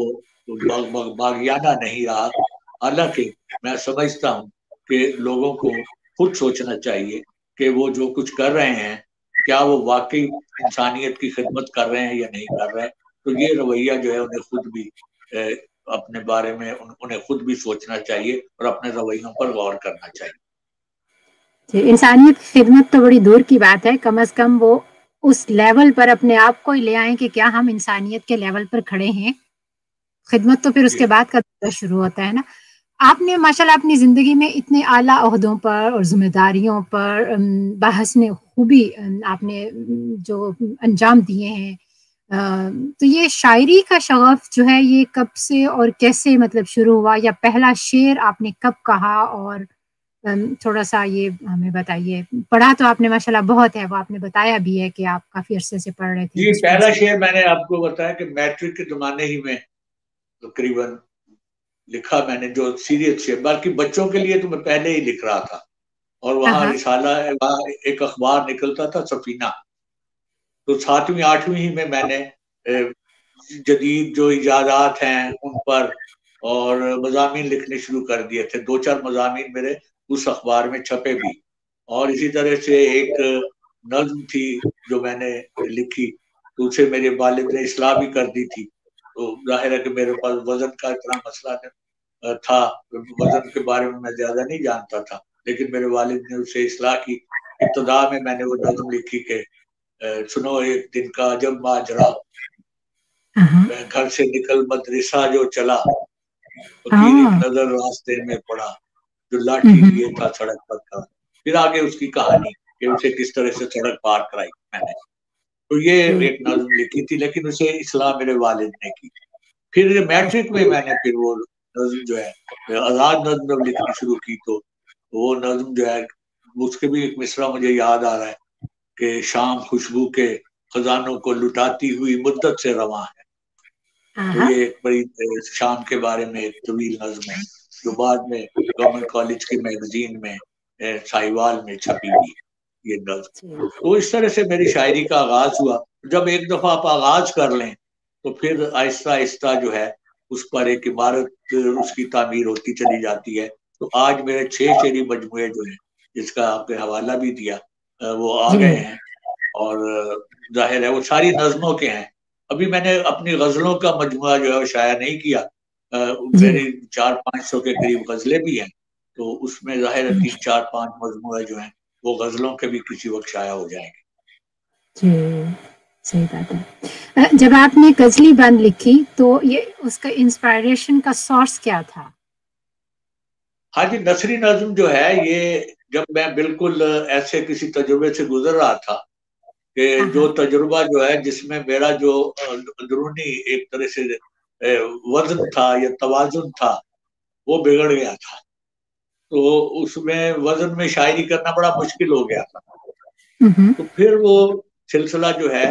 وہ باغیانہ نہیں رہا. حالانکہ میں سمجھتا ہوں کہ لوگوں کو خود سوچنا چاہیے کہ وہ جو کچھ کر رہے ہیں کیا وہ واقعی انسانیت کی خدمت کر رہے ہیں یا نہیں کر رہے ہیں. تو یہ رویہ جو ہے انہیں خود بھی اپنے بارے میں انہیں خود بھی سوچنا چاہیے اور اپنے رویوں پر غور کرنا چاہیے. انسانیت کی خدمت تو بڑی دور کی بات ہے، کم از کم وہ اس لیول پر اپنے آپ کو ہی لے آئیں کہ کیا ہم انسانیت کے لیول پر کھڑے ہیں. خدمت تو پھر اس کے بعد کا شروع ہوتا ہے نا. آپ نے ماشاءاللہ اپنی زندگی میں اتنے اعلیٰ عہدوں پر اور ذمہ داریوں پر بحسن خوبی آپ نے جو انجام دیے ہیں، تو یہ شاعری کا شغف جو ہے یہ کب سے اور کیسے مطلب شروع ہوا، یا پہلا شعر آپ نے کب کہا، اور تھوڑا سا یہ ہمیں بتائیے. پڑھا تو آپ نے ماشاءاللہ بہت ہے، وہ آپ نے بتایا بھی ہے کہ آپ کافی عرصے سے پڑھ رہے تھے. جی پہلا شعر میں نے آپ کو بتایا کہ میٹرک کے زمانے ہی میں تقریباً لکھا میں نے، جو سیریس شعر. باقی بچوں کے لیے تو میں پہلے ہی لکھ رہا تھا، اور وہاں رسالہ وہاں ایک اخبار نکلتا تھا سفینہ، تو 7ویں 8ویں ہی میں نے جدید جو ایجادات ہیں ان پر اور مضامین لکھنے شروع کر دیے تھے. 2-4 مضامین میرے اس اخبار میں چھپے بھی. اور اسی طرح سے ایک نظم تھی جو میں نے لکھی، تو اسے میرے والد نے اصلاح بھی کر دی تھی. تو ظاہر ہے کہ میرے پاس وزن کا اتنا مسئلہ تھا، وزن کے بارے میں زیادہ نہیں جانتا تھا، لیکن میرے والد نے اسے اصلاح کی. ابتدا میں نے وہ نظم لکھی کہ سنو ایک دن کا عجب ماجرا، میں گھر سے نکل مدرسہ جو چلا، فقیر ایک نظر راستے میں پڑا، جو لاٹھی لیے تھا سڑک پر کھڑا. پھر آگے اس کی کہانی کہ اسے کس طرح سے سڑک پار کرائی میں نے. تو یہ ایک نظم لکھی تھی، لیکن اسے اصلاح میرے والد نے کی. پھر میٹرک میں نے پھر وہ نظم جو ہے آزاد نظم لکھنی شروع کی. تو وہ نظم جو ہے اس کے بھی ایک مصرع مجھے یاد آ رہا ہے کہ شام خوشبو کے خزانوں کو لٹاتی ہوئی مدت سے رواں ہے. تو یہ ایک بڑی شام کے بارے میں ایک طویل نظم ہے جو بعد میں گورنمنٹ کالج کی میگزین میں ساہیوال میں چھپی ہوئی یہ نظم. تو اس طرح سے میری شاعری کا آغاز ہوا. جب ایک دفعہ آپ آغاز کر لیں تو پھر آہستہ آہستہ جو ہے اس پر ایک عمارت اس کی تعمیر ہوتی چلی جاتی ہے. تو آج میرے 6 شعری مجموعے جو ہیں جس کا آپ نے حوالہ بھی دیا وہ آ گئے ہیں، اور ظاہر ہے وہ ساری نظموں کے ہیں. ابھی میں نے اپنی غزلوں کا مجموعہ جو ہے وہ شائع نہیں کیا. میری 400-500 کے قریب غزلیں بھی ہیں، تو اس میں ظاہر ہے 3-4-5 مجموعے جو ہیں وہ غزلوں کے بھی کسی وقت شائع ہو جائیں گے. جی صحیح بات ہے. جب آپ نے غزلی بند لکھی تو یہ اس کا انسپائریشن کا سورس کیا تھا؟ ہاں جی، نثری نظم جو ہے یہ جب میں بالکل ایسے کسی تجربے سے گزر رہا تھا کہ جو تجربہ جو ہے جس میں میرا جو اندرونی ایک طرح سے وزن تھا یا توازن تھا وہ بگڑ گیا تھا. تو اس میں وزن میں شاعری کرنا بڑا مشکل ہو گیا تھا. تو پھر وہ سلسلہ جو ہے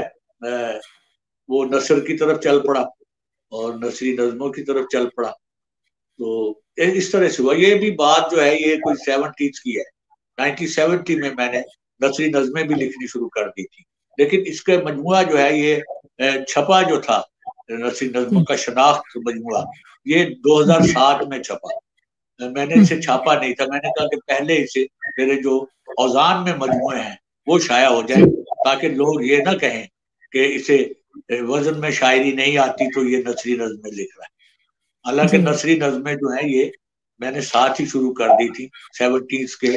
وہ نثر کی طرف چل پڑا اور نثری نظموں کی طرف چل پڑا. تو اس طرح سے ہوا. یہ بھی بات جو ہے یہ کوئی 70s کی ہے. 1970 میں نے نثری نظمیں بھی لکھنی شروع کر دی تھی، لیکن اس کا مجموعہ جو ہے یہ چھپا جو تھا نثری نظموں کا شناخت مجموعہ یہ 2007 میں چھپا. میں نے اسے چھاپا نہیں تھا. میں نے کہا کہ پہلے اسے میرے جو اوزان میں مجموعے ہیں وہ شائع ہو جائیں تاکہ لوگ یہ نہ کہیں کہ اسے وزن میں شاعری نہیں آتی تو یہ نثری نظمیں لکھ رہا ہے. حالانکہ نثری نظمیں جو ہیں یہ میں نے ساتھ ہی شروع کر دی تھی. 70s کے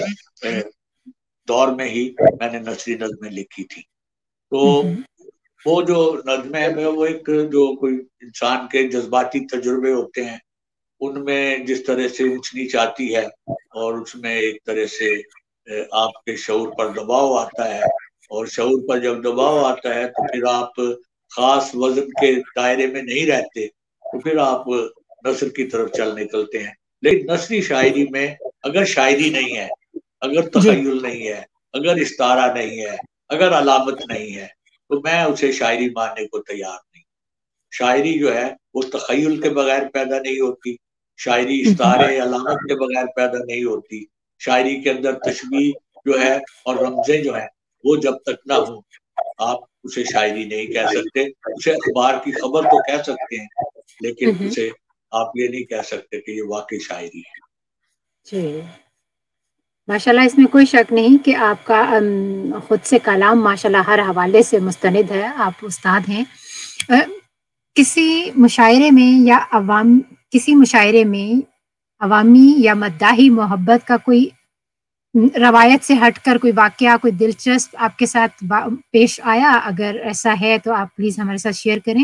دور میں ہی میں نے نثری نظمیں لکھی تھی. تو وہ جو نظمیں ہیں وہ ایک جو کوئی انسان کے جذباتی تجربے ہوتے ہیں ان میں جس طرح سے اونچ نیچ آتی ہے اور اس میں ایک طرح سے آپ کے شعور پر دباؤ آتا ہے اور شعور پر جب دباؤ آتا ہے تو پھر آپ خاص وزن کے دائرے میں نہیں رہتے، تو پھر آپ نثر کی طرف چل نکلتے ہیں. لیکن نثری شاعری میں اگر شاعری نہیں ہے، اگر جی تخیل نہیں ہے، اگر استعارہ نہیں ہے، اگر علامت نہیں ہے، تو میں اسے شاعری ماننے کو تیار نہیں. شاعری جو ہے وہ تخیل کے بغیر پیدا نہیں ہوتی، شاعری استعارے علامت کے بغیر پیدا نہیں ہوتی. شاعری کے اندر تشبیہ جو ہے اور رمزیں جو ہیں وہ جب تک نہ ہوں آپ اسے شاعری نہیں کہہ سکتے. اسے اخبار کی خبر تو کہہ سکتے ہیں، لیکن اسے آپ یہ نہیں کہہ سکتے کہ یہ واقعی شاعری ہے. جی ماشاءاللہ، اس میں کوئی شک نہیں کہ آپ کا خود سے کلام ماشاءاللہ ہر حوالے سے مستند ہے. آپ استاد ہیں. کسی مشاعرے میں یا کسی مشاعرے میں عوامی یا مداحی محبت کا کوئی روایت سے ہٹ کر کوئی واقعہ، کوئی دلچسپ آپ کے ساتھ پیش آیا؟ اگر ایسا ہے تو آپ پلیز ہمارے ساتھ شیئر کریں.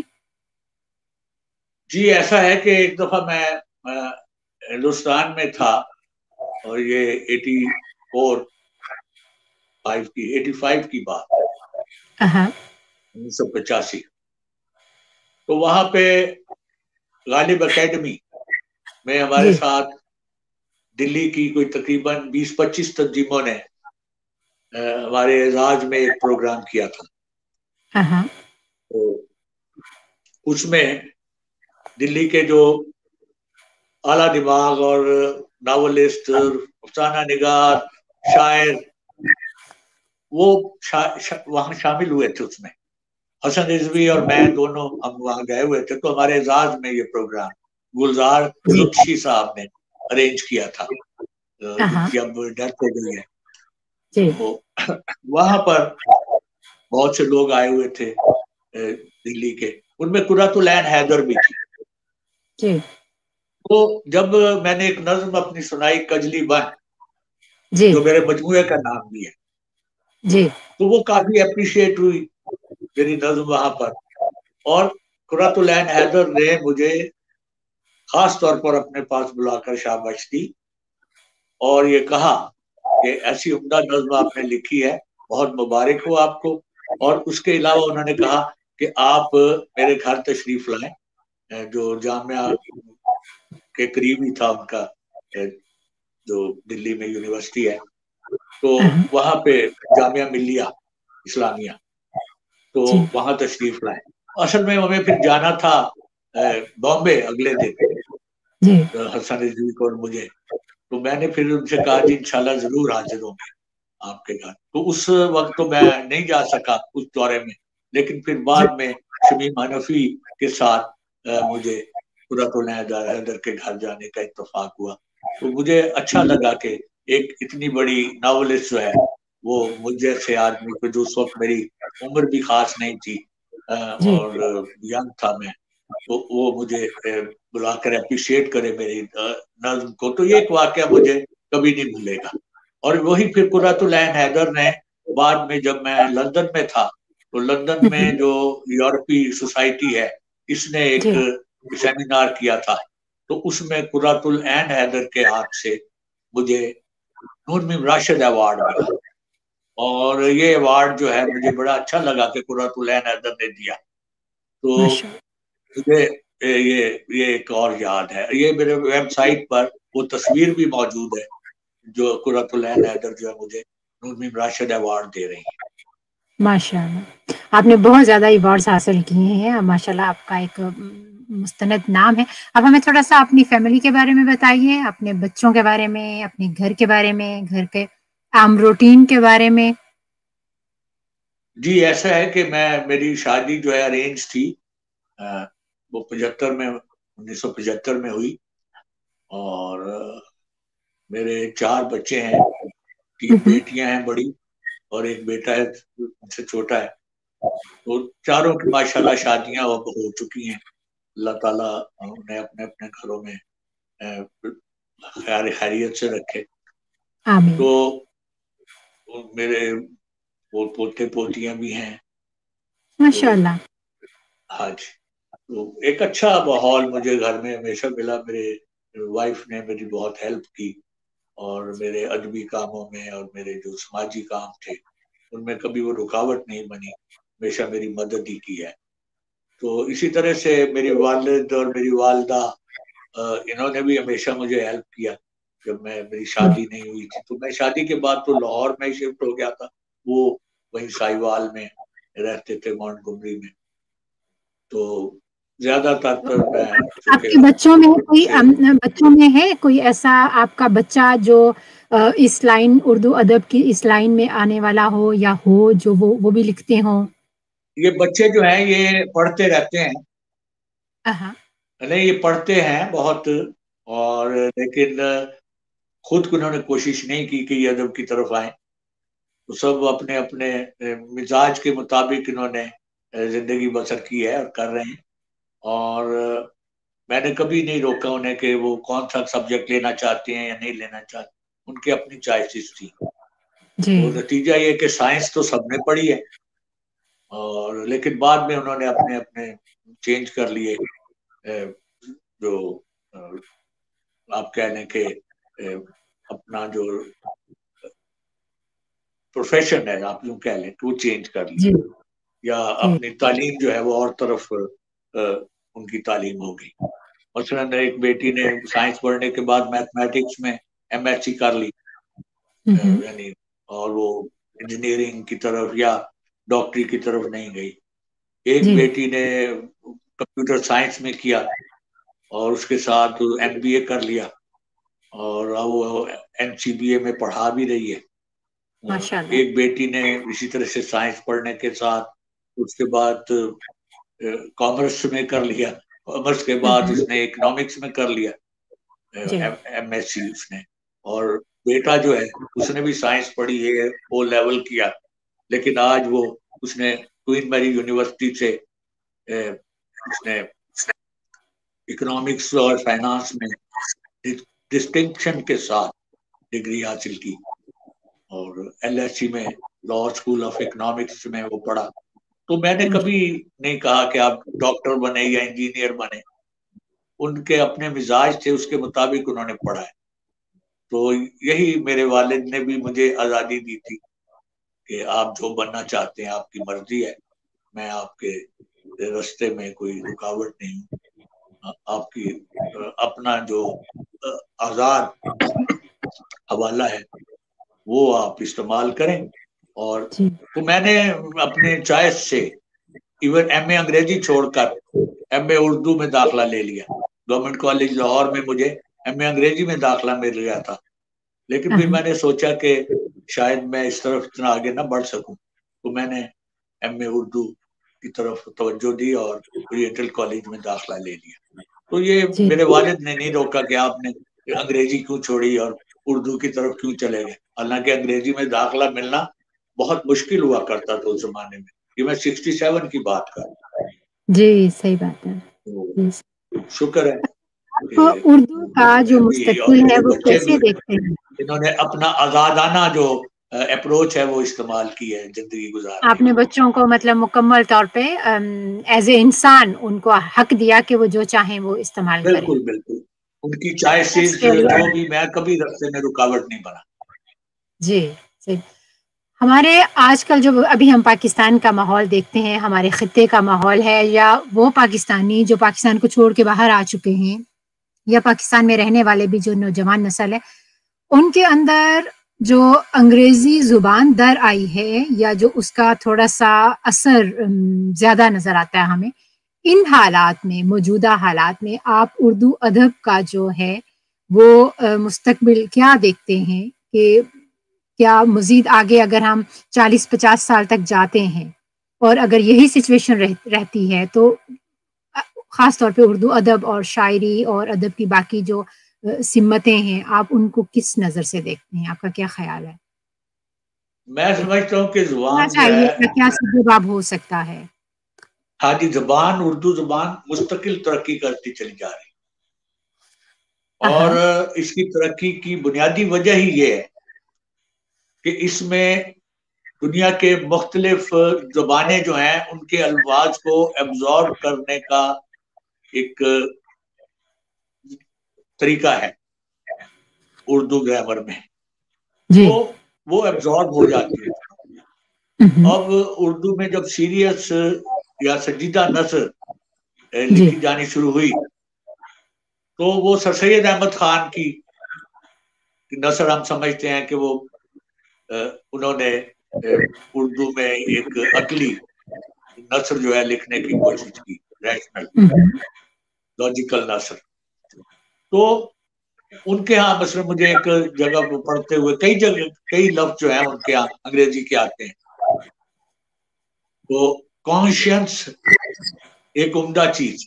جی ایسا ہے کہ ایک دفعہ میں ہندوستان میں تھا، اور یہ 85 کی بات، 1985. تو وہاں پہ غالب اکیڈمی میں ہمارے جی ساتھ دلی کی کوئی تقریباً 20-25 تنظیموں نے ہمارے اعزاز میں ایک پروگرام کیا تھا. تو اس میں دلی کے جو اعلیٰ دماغ اور ناولسٹ، افسانہ نگار، شاعر، وہ وہاں شامل ہوئے تھے. اس میں حسن رضوی اور میں دونوں ہم وہاں گئے ہوئے تھے. تو ہمارے اعزاز میں یہ پروگرام گلزار لطفی صاحب نے ارینج کیا تھا، جن کی اب ڈیتھ ہو گئی ہے. تو وہاں پر بہت سے لوگ آئے ہوئے تھے دلی کے، ان میں قرۃ العین حیدر بھی تھی. تو جب میں نے ایک نظم اپنی سنائی کجلی بن، جو میرے مجموعے کا نام بھی ہے، تو وہ کافی اپریشیٹ ہوئی میری نظم وہاں پر. اور قرۃ العین حیدر نے مجھے خاص طور پر اپنے پاس بلا کر شاباش دی اور یہ کہا کہ ایسی عمدہ نظم آپ نے لکھی ہے، بہت مبارک ہو آپ کو. اور اس کے علاوہ انہوں نے کہا کہ آپ میرے گھر تشریف لائیں، جو جامعہ کے قریب ہی تھا ان کا، جو دلی میں یونیورسٹی ہے، تو وہاں پہ جامعہ ملیہ اسلامیہ، تو وہاں تشریف لائیں. اصل میں ہمیں پھر جانا تھا بامبے اگلے دن، حسن رضوی کو اور مجھے. تو میں نے پھر ان سے کہا جی انشاءاللہ ضرور حاضر ہوں گے آپ کے گھر. تو اس وقت تو میں نہیں جا سکا اس دورے میں، لیکن پھر بعد میں شمیم حنفی کے ساتھ مجھے قرۃ العین حیدر کے گھر جانے کا اتفاق ہوا. تو مجھے اچھا لگا کہ ایک اتنی بڑی ناولسٹ جو ہے وہ مجھ جیسے آدمی کو، جو اس وقت میری عمر بھی خاص نہیں تھی اور ینگ تھا میں، تو وہ مجھے بلا کر اپریشیٹ کرے میری نظم کو. تو یہ ایک واقعہ مجھے کبھی نہیں بھولے گا. اور وہی پھر قرۃ العین حیدر نے بعد میں، جب میں لندن میں تھا، تو لندن میں جو یورپی سوسائٹی ہے، اس نے ایک سیمینار کیا تھا. تو اس میں قرۃ العین حیدر کے ہاتھ سے مجھے نور میم راشد ایوارڈ ملا. اور یہ ایوارڈ جو ہے مجھے بڑا اچھا لگا کہ قرۃ العین حیدر نے دیا. تو مجھے یہ ایک اور یاد ہے. یہ میرے ویب سائٹ پر وہ تصویر بھی موجود ہے جو قرۃ العین حیدر جو ہے مجھے نور میم راشد ایوارڈ دے رہی ہیں. ماشاءاللہ، آپ نے بہت زیادہ ایوارڈز حاصل کیے ہیں. ماشاءاللہ آپ کا ایک مستند نام ہے. اب ہمیں تھوڑا سا اپنی فیملی کے بارے میں بتائیے، اپنے بچوں کے بارے میں، اپنے گھر کے بارے میں، گھر کے عام روٹین کے بارے میں. جی ایسا ہے کہ میری شادی جو ہے ارینج تھی، وہ 1975 میں ہوئی. اور میرے 4 بچے ہیں، 3 بیٹیاں ہیں بڑی، اور ایک بیٹا ہے ان سے چھوٹا ہے. تو چاروں کی ماشاءاللہ شادیاں اب ہو چکی ہیں. اللہ تعالیٰ انہیں اپنے اپنے گھروں میں خیر خیریت سے رکھے. آمین. تو میرے پوتے پوتیاں بھی ہیں. ماشاءاللہ. ہاں جی. تو ایک اچھا ماحول مجھے گھر میں ہمیشہ ملا. میرے وائف نے میری بہت ہیلپ کی، اور میرے ادبی کاموں میں اور میرے جو سماجی کام تھے उनमें कभी वो रुकावट नहीं बनी, हमेशा मेरी मदद ही की है। तो इसी तरह से मेरी वालिद और मेरी वालदा इन्होंने भी हमेशा मुझे हेल्प किया। जब मेरी शादी नहीं हुई थी तो मैं शादी के बाद तो लाहौर में शिफ्ट हो गया था, वो वहीं साहिवाल में रहते थे, माउंटगोमरी में। तो ज्यादातर मैं आपके बच्चों में है कोई ऐसा आपका बच्चा जो इस लाइन, उर्दू अदब की इस लाइन में आने वाला हो, या हो जो वो भी लिखते हो? ये बच्चे जो हैं ये पढ़ते रहते हैं। हाँ। नहीं, ये पढ़ते हैं बहुत, और लेकिन खुद को उन्होंने कोशिश नहीं की कि ये अदब की तरफ आए। तो सब अपने अपने मिजाज के मुताबिक इन्होंने जिंदगी बसर की है और कर रहे हैं। और मैंने कभी नहीं रोका उन्हें कि वो कौन सा सब्जेक्ट लेना चाहते हैं या नहीं लेना चाहते, उनकी अपनी चॉइसेस थी। तो नतीजा ये कि साइंस तो सबने पढ़ी है, और लेकिन बाद में उन्होंने अपने अपने चेंज कर लिए। जो आप कह लें कि अपना जो प्रोफेशन है, आप यूं कह लें, वो चेंज कर ली, या अपनी तालीम जो है वो और तरफ उनकी तालीम हो गई। मसलन एक बेटी ने साइंस पढ़ने के बाद मैथमेटिक्स में एमएससी कर ली, यानी, और वो इंजीनियरिंग की तरफ या डॉक्टरी की तरफ नहीं गई। एक बेटी ने कंप्यूटर साइंस में किया और उसके साथ एमबीए कर लिया, और वो एनसीबीए में पढ़ा भी रही है। एक बेटी ने इसी तरह से साइंस पढ़ने के साथ उसके बाद कॉमर्स में कर लिया, कॉमर्स के बाद उसने इकोनॉमिक्स में कर लिया एमएससी उसने। और बेटा जो है उसने भी साइंस पढ़ी है, ओ लेवल किया, लेकिन आज वो उसने क्वीन मैरी यूनिवर्सिटी से उसने इकोनॉमिक्स और फाइनेंस में डिस्टिंक्शन के साथ डिग्री हासिल की, और एलएससी में लॉ स्कूल ऑफ इकोनॉमिक्स में वो पढ़ा। तो मैंने कभी नहीं कहा कि आप डॉक्टर बने या इंजीनियर बने, उनके अपने मिजाज थे, उसके मुताबिक उन्होंने पढ़ा है। तो यही मेरे वालिद ने भी मुझे आज़ादी दी थी कि आप जो बनना चाहते हैं आपकी मर्जी है, मैं आपके रास्ते में कोई रुकावट नहीं हूँ। आपकी अपना जो आज़ाद हवाला है वो आप इस्तेमाल करें। और तो मैंने अपने चॉइस से इवन एमए अंग्रेजी छोड़कर एमए उर्दू में दाखला ले लिया। गवर्नमेंट कॉलेज लाहौर में मुझे एमए अंग्रेजी में दाखला मिल गया था, लेकिन फिर मैंने सोचा कि शायद मैं इस तरफ इतना आगे ना बढ़ सकूं, तो मैंने एमए उर्दू की तरफ तवज्जो दी और ओरिएंटल कॉलेज में दाखला ले लिया। तो ये मेरे वालिद ने नहीं रोका कि आपने अंग्रेजी क्यों छोड़ी और उर्दू की तरफ क्यों चले गए। हालांकि अंग्रेजी में दाखला मिलना बहुत मुश्किल हुआ करता था उस जमाने में, ये मैं 67 की बात कर रहा हूं। जी, सही बात है। तो शुक्र है उर्दू का जो मुस्तकबिल है वो कैसे देखते हैं? इन्होंने अपना आजादाना जो अप्रोच है वो इस्तेमाल की है जिंदगी गुजारने। आपने बच्चों को मतलब मुकम्मल तौर पे एज ए इंसान उनको हक दिया कि वो जो चाहें वो इस्तेमाल करें। बिल्कुल बिल्कुल, उनकी चॉइसेस जो भी, मैं कभी रास्ते में रुकावट नहीं बना। जी सही। हमारे आजकल जो अभी हम पाकिस्तान का माहौल देखते हैं, हमारे खित्ते का माहौल है, या वो पाकिस्तानी जो पाकिस्तान को छोड़ के बाहर आ चुके हैं, या पाकिस्तान में रहने वाले भी जो नौजवान नस्ल है, उनके अंदर जो अंग्रेजी जुबान दर आई है या जो उसका थोड़ा सा असर ज्यादा नजर आता है हमें, इन हालात में, मौजूदा हालात में आप उर्दू अदब का जो है वो मुस्तकबिल क्या देखते हैं कि क्या मजीद आगे अगर हम 40-50 साल तक जाते हैं और अगर यही सिचुएशन रहती है तो खास तौर पे उर्दू अदब और शायरी और अदब की बाकी जो सिमतें हैं, आप उनको किस नजर से देखते हैं? आपका क्या ख्याल है? मैं समझता हूँ कि जुबान चाहिए क्या जवाब हो सकता है? हाँ जी, जुबान, उर्दू जुबान मुस्तकिल तरक्की करती चली जा रही, और इसकी तरक्की की बुनियादी वजह ही ये है कि इसमें दुनिया के मुख्तलिफ जुबानें जो हैं उनके अल्फाज को एब्जॉर्ब करने का एक तरीका है उर्दू ग्रामर में, वो एब्जॉर्ब हो जाती है। اب اردو میں جب سیریس یا سنجیدہ نثر لکھی جانی شروع ہوئی تو وہ سر سید احمد خان کی نثر ہم سمجھتے ہیں کہ وہ انہوں نے اردو میں ایک عقلی نثر جو ہے لکھنے کی کوشش کی، ریشنل لاجیکل نثر. تو ان کے ہاں مثلا مجھے ایک جگہ پڑھتے ہوئے کئی لفظ جو ہیں ان کے ہاں انگریزی کے آتے ہیں. تو کانشینس ایک عمدہ چیز.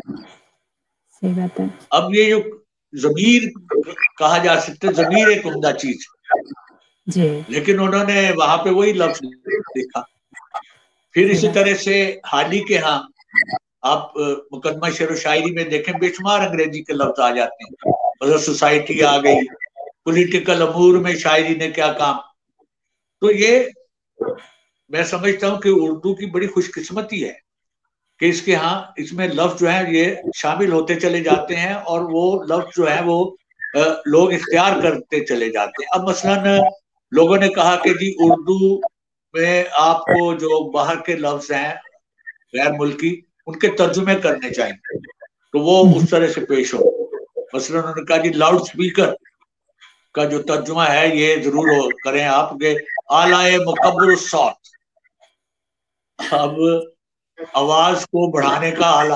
اب یہ جو ضمیر کہا جا سکتا ہے، ضمیر ایک عمدہ چیز، لیکن انہوں نے وہاں پہ وہی لفظ لکھا. پھر اسی طرح سے حالی کے ہاں آپ مقدمہ شعر و شاعری میں دیکھیں بے شمار انگریزی کے لفظ آ جاتے ہیں. مدر سوسائٹی آ گئی، پولیٹیکل امور میں شاعری نے کیا کام. تو یہ میں سمجھتا ہوں کہ اردو کی بڑی خوش قسمتی ہے کہ اس کے ہاں اس میں لفظ جو ہیں یہ شامل ہوتے چلے جاتے ہیں اور وہ لفظ جو ہیں وہ لوگ اختیار کرتے چلے جاتے ہیں. اب مثلاً لوگوں نے کہا کہ جی اردو میں آپ کو جو باہر کے لفظ ہیں غیر ملکی ان کے ترجمے کرنے چاہیے، تو وہ اس طرح سے پیش ہو. مثلا انہوں نے کہا جی لاؤڈ سپیکر کا جو ترجمہ ہے یہ ضرور کریں آپ کے آلائے مکبر الصوت، اب آواز کو بڑھانے کا آلہ.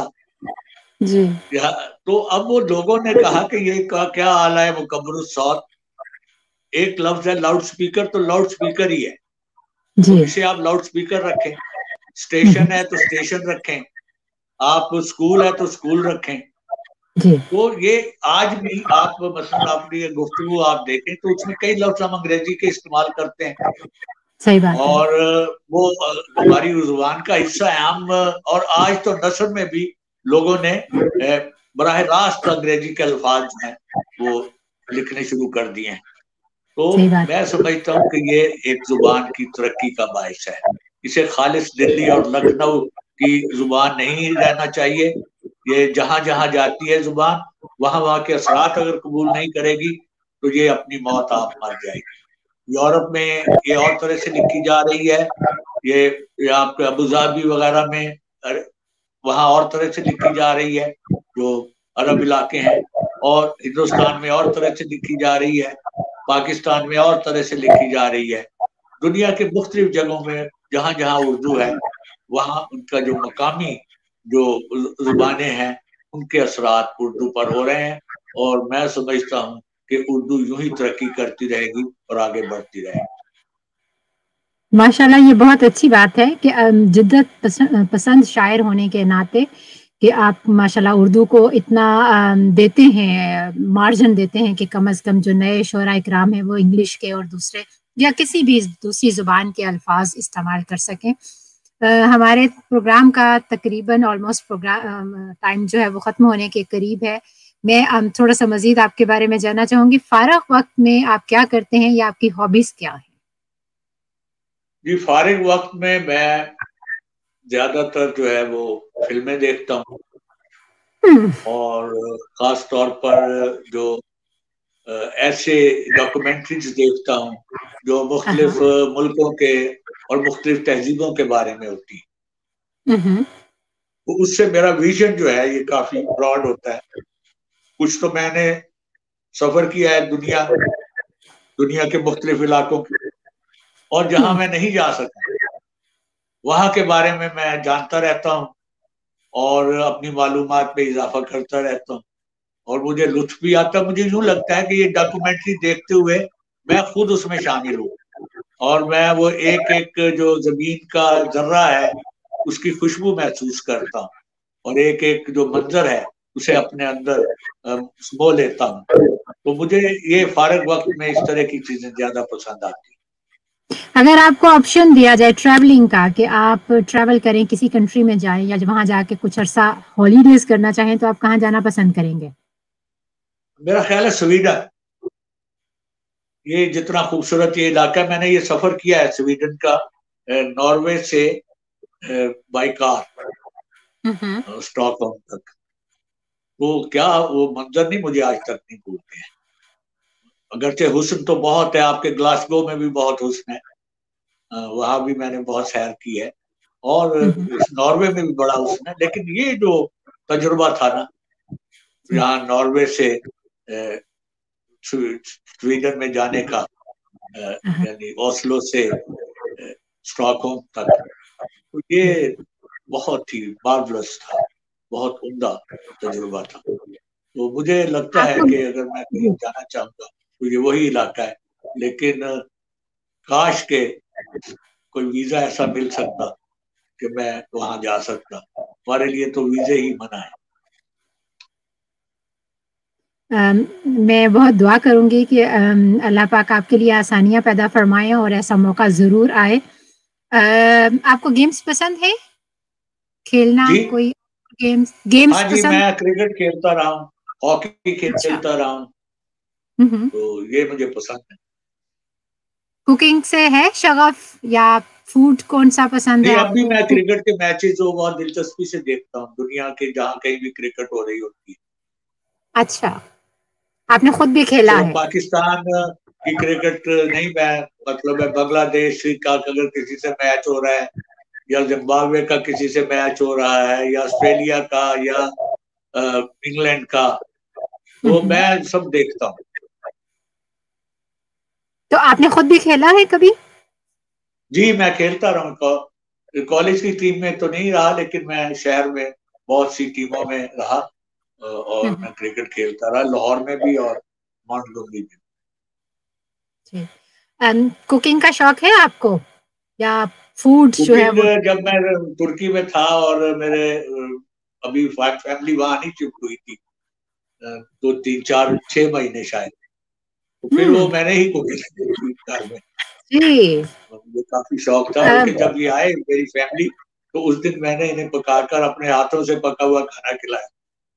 تو اب وہ لوگوں نے کہا کہ یہ کیا آلائے مکبر الصوت، ایک لفظ ہے لاؤڈ سپیکر، تو لاؤڈ سپیکر ہی ہے، تو اسے آپ لاؤڈ سپیکر رکھیں. اسٹیشن ہے تو اسٹیشن رکھیں، آپ اسکول ہے تو اسکول رکھیں. تو یہ آج بھی آپ مثلا اپنی گفتگو آپ دیکھیں تو اس میں کئی لفظ ہم انگریزی کے استعمال کرتے ہیں اور وہ ہماری زبان کا حصہ ہے. ہم اور آج تو نثر میں بھی لوگوں نے براہ راست انگریزی کے الفاظ جو ہیں وہ لکھنے شروع کر دیے ہیں. تو میں سمجھتا ہوں کہ یہ ایک زبان کی ترقی کا باعث ہے. اسے خالص دلی اور لکھنؤ کی زبان نہیں رہنا چاہیے. یہ جہاں جہاں جاتی ہے زبان وہاں کے اثرات اگر قبول نہیں کرے گی تو یہ اپنی موت آپ مر جائے گی. یورپ میں یہ اور طرح سے لکھی جا رہی ہے، یہ آپ کے ابوظہبی وغیرہ میں وہاں اور طرح سے لکھی جا رہی ہے جو عرب علاقے ہیں، اور ہندوستان میں اور طرح سے لکھی جا رہی ہے، پاکستان میں اور طرح سے لکھی جا رہی ہے. دنیا کے مختلف جگہوں میں جہاں جہاں اردو ہے وہاں ان کا جو مقامی جو زبانیں ہیں ان کے اثرات اردو پر ہو رہے ہیں، اور میں سمجھتا ہوں کہ اردو یوں ہی ترقی کرتی رہے گی اور آگے بڑھتی رہے گی. ماشاءاللہ، یہ بہت اچھی بات ہے کہ جدت پسند شاعر ہونے کے ناطے کہ آپ ماشاءاللہ اردو کو اتنا دیتے ہیں، مارجن دیتے ہیں کہ کم از کم جو نئے شعراء کرام ہیں وہ انگلش کے اور دوسرے یا کسی بھی دوسری زبان کے الفاظ استعمال کر سکیں. ہمارے پروگرام کا تقریباً آلموسٹ پروگرام ٹائم جو ہے وہ ختم ہونے کے قریب ہے. میں تھوڑا سا مزید آپ کے بارے میں جاننا چاہوں گی، فارغ وقت میں آپ کیا کرتے ہیں یا آپ کی ہابیز کیا ہیں؟ جی فارغ وقت میں زیادہ تر جو ہے وہ فلمیں دیکھتا ہوں، اور خاص طور پر جو ایسے ڈاکومنٹریز دیکھتا ہوں جو مختلف ملکوں کے اور مختلف تہذیبوں کے بارے میں ہوتی ہیں. اس سے میرا ویژن جو ہے یہ کافی براڈ ہوتا ہے. کچھ تو میں نے سفر کیا ہے دنیا کے مختلف علاقوں کی، اور جہاں میں نہیں جا سکتا وہاں کے بارے میں جانتا رہتا ہوں اور اپنی معلومات میں اضافہ کرتا رہتا ہوں، اور مجھے لطف بھی آتا ہے. مجھے یوں لگتا ہے کہ یہ ڈاکومنٹری دیکھتے ہوئے میں خود اس میں شامل ہوں، اور میں وہ ایک ایک جو زمین کا ذرہ ہے اس کی خوشبو محسوس کرتا ہوں، اور ایک ایک جو منظر ہے اسے اپنے اندر سمو لیتا ہوں. تو مجھے یہ فارغ وقت میں اس طرح کی چیزیں زیادہ پسند آتی ہیں. اگر آپ کو آپشن دیا جائے ٹریولنگ کا کہ آپ ٹریول کریں، کسی کنٹری میں جائیں یا وہاں جا کے کچھ عرصہ ہالیڈیز کرنا چاہیں، تو آپ کہاں جانا پسند کریں گے؟ میرا خیال ہے سویڈن. یہ جتنا خوبصورت یہ علاقہ ہے، میں نے یہ سفر کیا ہے سویڈن کا، ناروے سے بائی کار اسٹاک ہوم تک. وہ کیا وہ منظر نہیں مجھے آج تک نہیں بھولتے ہیں. اگرچہ حسن تو بہت ہے، آپ کے گلاسگو میں بھی بہت حسن ہے، وہاں بھی میں نے بہت سیر کی ہے، اور ناروے میں بھی بڑا حسن ہے. لیکن یہ جو تجربہ تھا نا، یہاں ناروے سے سویڈن میں جانے کا، یعنی اوسلو سے اسٹاک ہوم تک، تو یہ بہت ہی مارولس تھا، بہت عمدہ تجربہ تھا. تو مجھے لگتا ہے کہ اگر میں کہیں جانا چاہوں گا تو یہ وہی علاقہ ہے. لیکن کاش کہ کوئی ویزا ایسا مل سکتا کہ میں وہاں جا سکتا. ہمارے لیے تو ویزے ہی منع ہے. میں بہت دعا کروں گی کہ اللہ پاک آپ کے لیے آسانیاں پیدا فرمائیں اور ایسا موقع ضرور آئے. آپ کو گیمز پسند ہے کھیلنا؟ جی کوئی گیمز ہاں جی، پسند؟ میں کرکٹ کھیلتا رہا ہوں، ہاکی کھیلتا رہا ہوں، تو یہ مجھے پسند ہے. کوکنگ سے ہے شغف یا فوڈ کون سا پسند ہے نہیں، اب آپ بھی کو؟ میں کرکٹ کے میچز جو بہت دلچسپی سے دیکھتا ہوں، دنیا کے جہاں کہیں بھی کرکٹ ہو رہی ہوتی ہے. اچھا، آپ نے خود بھی کھیلا صرف ہے؟ پاکستان کی کرکٹ نہیں، میں مطلب ہے بنگلہ دیش کا اگر کسی سے میچ ہو رہا ہے، یا زمبابوے کا کسی سے میچ ہو رہا ہے، یا آسٹریلیا کا، یا انگلینڈ کا، تو میں سب دیکھتا ہوں. تو آپ نے خود بھی کھیلا ہے کبھی؟ جی میں کھیلتا رہا ہوں. کالج کی ٹیم میں تو نہیں رہا، لیکن میں شہر میں بہت سی ٹیموں میں رہا، اور میں کرکٹ کھیلتا رہا، لاہور میں بھی اور مونٹگومری میں. کوکنگ کا شوق ہے آپ کو یا فوڈ جو ہے کوکنگ وہ؟ جب میں ترکی میں تھا اور میرے ابھی فیملی وہاں نہیں شفٹ ہوئی تھی تو 3-4-6 مہینے شاید، تو پھر وہ میں نے ہی کوکنگ کی گھر میں. جی مجھے کافی شوق تھا، اور جب یہ آئے میری فیملی تو اس دن میں نے انہیں پکا کر اپنے ہاتھوں سے پکا ہوا کھانا کھلایا.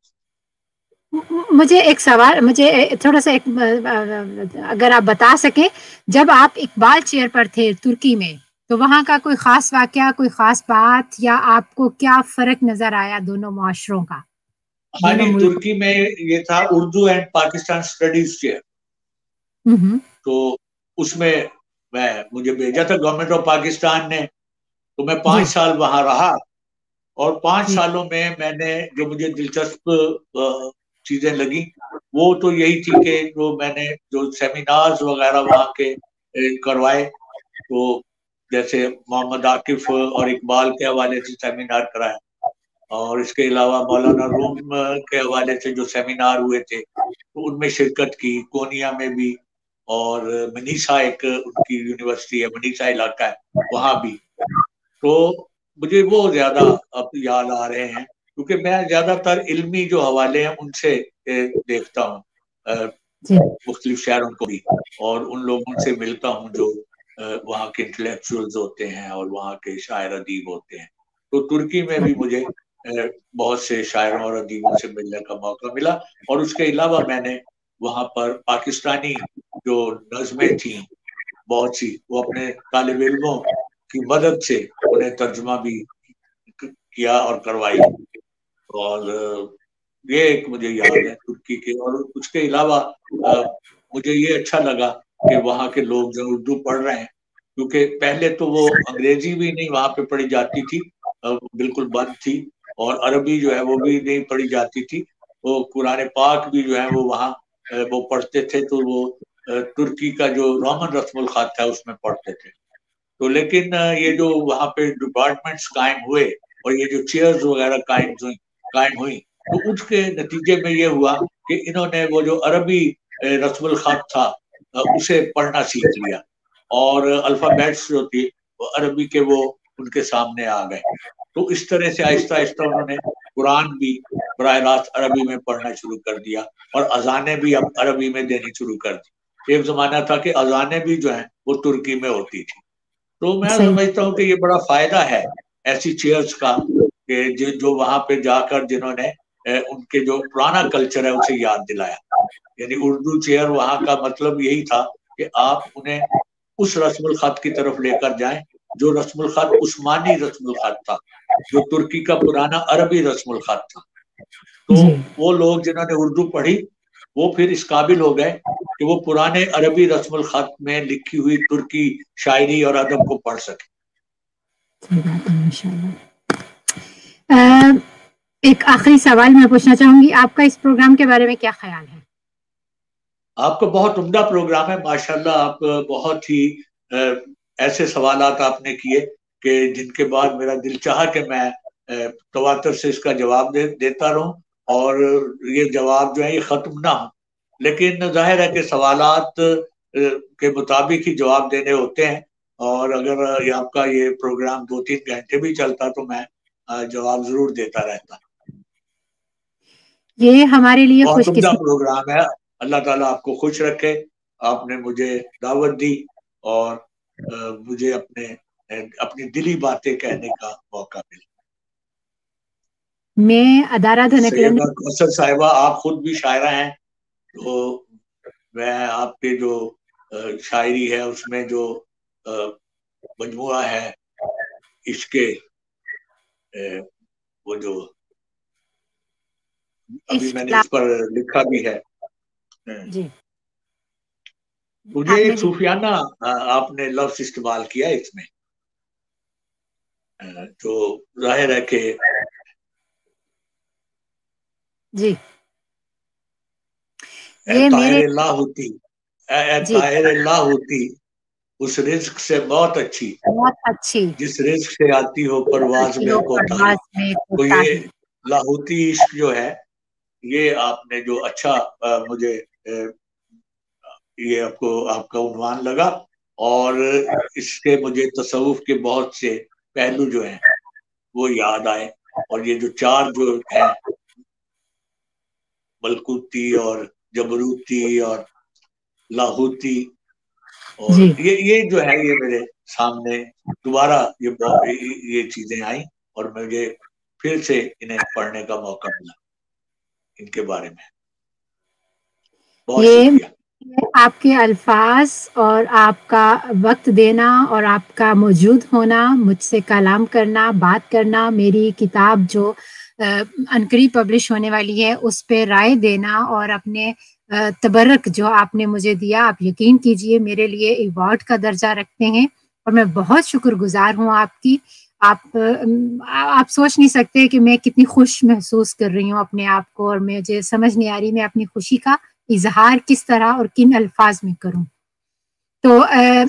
مجھے ایک سوال، مجھے تھوڑا سا اگر آپ بتا سکیں، جب آپ اقبال چیئر پر تھے ترکی میں، تو وہاں کا کوئی خاص واقعہ، کوئی خاص بات، یا آپ کو کیا فرق نظر آیا دونوں معاشروں کا؟ ہاں دونوں جی، ملک. ترکی میں یہ تھا Urdu and Pakistan studies chair, تو اس میں مجھے بھیجا تھا گورنمنٹ آف پاکستان نے، تو میں 5 سال وہاں رہا. اور 5 سالوں میں نے جو مجھے دلچسپ چیزیں لگی وہ تو یہی تھی کہ جو میں نے جو سیمینارز وغیرہ وہاں کے کروائے، تو جیسے محمد عاقف اور اقبال کے حوالے سے سیمینار کرائے، اور اس کے علاوہ مولانا روم کے حوالے سے جو سیمینار ہوئے تھے تو ان میں شرکت کی، کونیا میں بھی، اور منیسا ایک ان کی یونیورسٹی ہے، منیسا علاقہ ہے وہاں بھی. تو مجھے وہ زیادہ اب یاد آ رہے ہیں، کیونکہ میں زیادہ تر علمی جو حوالے ہیں ان سے دیکھتا ہوں مختلف شہروں کو بھی، اور ان لوگوں سے ملتا ہوں جو وہاں کے انٹلیکچوئلز ہوتے ہیں اور وہاں کے شاعر ادیب ہوتے ہیں. تو ترکی میں بھی مجھے بہت سے شاعروں اور ادیبوں سے ملنے کا موقع ملا، اور اس کے علاوہ میں نے وہاں پر پاکستانی جو نظمیں تھیں بہت سی، وہ اپنے طالب علموں کی مدد سے انہیں ترجمہ بھی کیا اور کروائی. اور یہ ایک مجھے یاد ہے ترکی کے. اور اس کے علاوہ مجھے یہ اچھا لگا کہ وہاں کے لوگ جو اردو پڑھ رہے ہیں، کیونکہ پہلے تو وہ انگریزی بھی نہیں وہاں پہ پڑھی جاتی تھی، بالکل بند تھی، اور عربی جو ہے وہ بھی نہیں پڑھی جاتی تھی. وہ قرآن پاک بھی جو ہے وہ وہاں وہ پڑھتے تھے، تو وہ ترکی کا جو رومن رسم الخط ہے اس میں پڑھتے تھے. تو لیکن یہ جو وہاں پہ ڈپارٹمنٹس قائم ہوئے اور یہ جو چیئرز وغیرہ قائم ہوئی، تو اس کے نتیجے میں یہ ہوا کہ انہوں نے وہ جو عربی رسم الخط تھا اسے پڑھنا سیکھ لیا، اور الفابیٹس جو تھی وہ عربی کے وہ ان کے سامنے آ گئے. تو اس طرح سے آہستہ آہستہ انہوں نے قرآن بھی براہ راست عربی میں پڑھنا شروع کر دیا، اور اذانیں بھی اب عربی میں دینی شروع کر دی. ایک زمانہ تھا کہ اذانیں بھی جو ہیں وہ ترکی میں ہوتی تھی. تو میں سمجھتا ہوں کہ یہ بڑا فائدہ ہے ایسی چیئرز کا، کہ جو وہاں پہ جا کر جنہوں نے ان کے جو پرانا کلچر ہے اسے یاد دلایا. یعنی اردو چیئر وہاں کا مطلب یہی تھا کہ آپ انہیں اس رسم الخط کی طرف لے کر جائیں جو رسم الخط عثمانی رسم الخط تھا، جو ترکی کا پرانا عربی رسم الخط تھا. تو وہ لوگ جنہوں نے اردو پڑھی وہ پھر اس قابل ہو گئے کہ وہ پرانے عربی رسم الخط میں لکھی ہوئی ترکی شاعری اور ادب کو پڑھ سکے. ایک آخری سوال میں پوچھنا چاہوں گی، آپ کا اس پروگرام کے بارے میں کیا خیال ہے؟ آپ کا بہت عمدہ پروگرام ہے ماشاءاللہ. آپ بہت ہی ایسے سوالات آپ نے کیے کہ جن کے بعد میرا دل چاہا کہ میں تواتر سے اس کا جواب دیتا رہوں، اور یہ جواب جو ہے یہ ختم نہ ہو. لیکن ظاہر ہے کہ سوالات کے مطابق ہی جواب دینے ہوتے ہیں، اور اگر آپ کا یہ پروگرام 2-3 گھنٹے بھی چلتا تو میں جواب ضرور دیتا رہتا. یہ ہمارے لیے بہت خوش عمدہ قسمت. پروگرام ہے. اللہ تعالیٰ آپ کو خوش رکھے. آپ نے مجھے دعوت دی اور مجھے اپنی دلی باتیں کہنے کا موقع ملا. میں ادارہ دھنکلن. سیدہ کوثر صاحبہ، آپ خود بھی شاعرہ ہیں، تو میں آپ کے جو شاعری ہے اس میں جو مجموعہ ہے عشق، وہ جو ابھی میں نے اس پر لکھا بھی ہے، جی مجھے ایک صوفیانہ آپ نے لفظ استعمال کیا اس میں، جو ظاہر ہے کہ جی اے طاہر اللہ ہوتی، اے طاہر اللہ ہوتی، اس رزق سے بہت اچھی جس رزق سے آتی ہو پرواز میں کوتاہی. تو یہ لاہوتی عشق جو ہے، یہ آپ نے جو اچھا مجھے یہ آپ کا عنوان لگا، اور اس کے مجھے تصوف کے بہت سے پہلو جو ہیں وہ یاد آئے. اور یہ جو 4 جو ہیں، ملکوتی اور جبروتی اور لاہوتی، اور یہ جو ہے یہ میرے سامنے دوبارہ یہ چیزیں آئیں، اور مجھے پھر سے انہیں پڑھنے کا موقع ملا ان کے بارے میں. بہت شکریہ. آپ کے الفاظ اور آپ کا وقت دینا اور آپ کا موجود ہونا، مجھ سے کلام کرنا، بات کرنا، میری کتاب جو عنقریب پبلش ہونے والی ہے اس پہ رائے دینا، اور اپنے تبرک جو آپ نے مجھے دیا، آپ یقین کیجئے میرے لیے ایوارڈ کا درجہ رکھتے ہیں، اور میں بہت شکر گزار ہوں آپ کی. آپ سوچ نہیں سکتے کہ میں کتنی خوش محسوس کر رہی ہوں اپنے آپ کو، اور مجھے سمجھ نہیں آ رہی میں اپنی خوشی کا اظہار کس طرح اور کن الفاظ میں کروں. تو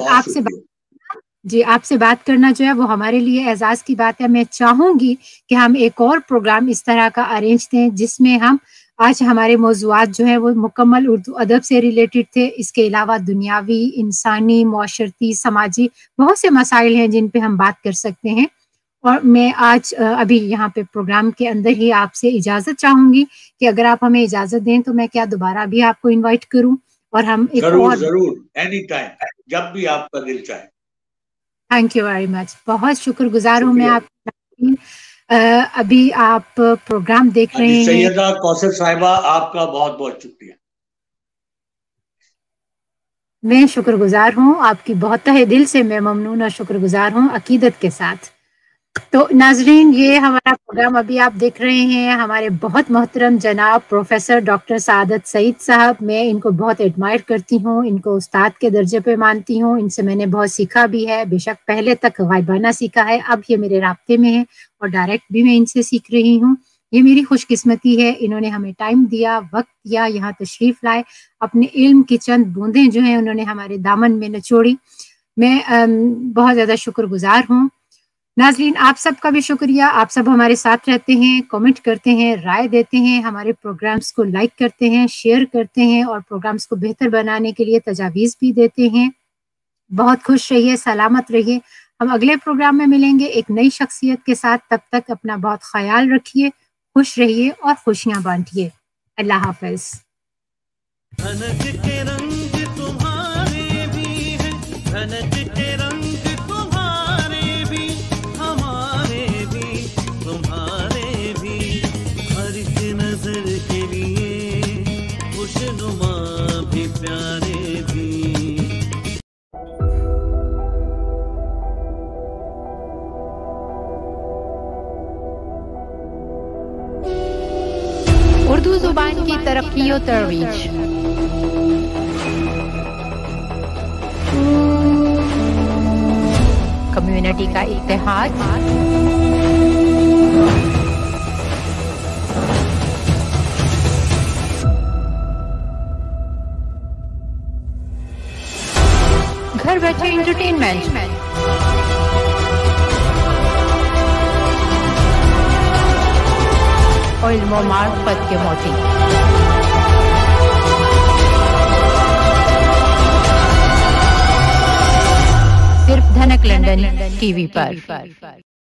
آپ سے بات کرنا جو ہے وہ ہمارے لیے اعزاز کی بات ہے. میں چاہوں گی کہ ہم ایک اور پروگرام اس طرح کا ارینج دیں جس میں ہم آج ہمارے موضوعات جو ہیں وہ مکمل اردو ادب سے ریلیٹڈ تھے. اس کے علاوہ دنیاوی، انسانی، معاشرتی، سماجی بہت سے مسائل ہیں جن پہ ہم بات کر سکتے ہیں. اور میں آج ابھی یہاں پہ پروگرام کے اندر ہی آپ سے اجازت چاہوں گی کہ اگر آپ ہمیں اجازت دیں تو میں کیا دوبارہ بھی آپ کو انوائٹ کروں، اور ہم ایک اور ضرور اینی ٹائم، جب بھی آپ کا دل چاہے. Thank you very much. بہت شکر گزار ہوں میں آپ. ابھی آپ پروگرام دیکھ رہے ہیں. سیدہ کوثر صاحبہ، آپ کا بہت بہت شکریہ. میں شکر گزار ہوں آپ کی، بہت تہہ دل سے میں ممنون اور شکر گزار ہوں عقیدت کے ساتھ. تو ناظرین، یہ ہمارا پروگرام ابھی آپ دیکھ رہے ہیں ہمارے بہت محترم جناب پروفیسر ڈاکٹر سعادت سعید صاحب. میں ان کو بہت ایڈمائر کرتی ہوں، ان کو استاد کے درجے پہ مانتی ہوں. ان سے میں نے بہت سیکھا بھی ہے، بے شک پہلے تک غائبانہ سیکھا ہے، اب یہ میرے رابطے میں ہے اور ڈائریکٹ بھی میں ان سے سیکھ رہی ہوں. یہ میری خوش قسمتی ہے، انہوں نے ہمیں ٹائم دیا، وقت دیا، یہاں تشریف لائے، اپنے علم کی چند بوندیں جو ہیں انہوں نے ہمارے دامن میں نچوڑی. میں بہت زیادہ شکر گزار ہوں. ناظرین، آپ سب کا بھی شکریہ. آپ سب ہمارے ساتھ رہتے ہیں، کمنٹ کرتے ہیں، رائے دیتے ہیں، ہمارے پروگرامز کو لائک کرتے ہیں، شیئر کرتے ہیں، اور پروگرامز کو بہتر بنانے کے لیے تجاویز بھی دیتے ہیں. بہت خوش رہیے، سلامت رہیے. ہم اگلے پروگرام میں ملیں گے ایک نئی شخصیت کے ساتھ. تب تک اپنا بہت خیال رکھیے، خوش رہیے اور خوشیاں بانٹیے. اللہ حافظ. دھنک کے رنگ تمہارے بھی ہیں، دھنک کے رنگ تمہارے بھی، ہمارے بھی، تمہارے بھی، ہر ایک نظر کے لیے خوشنما بھی، پیارے بھی. اردو زبان کی ترقی و ترویج، کمیونٹی کا اتحاد، گھر بیٹھے انٹرٹینمنٹ، اور علم و معرفت کے موتی۔ صرف دھنک لنڈن ٹی وی پر۔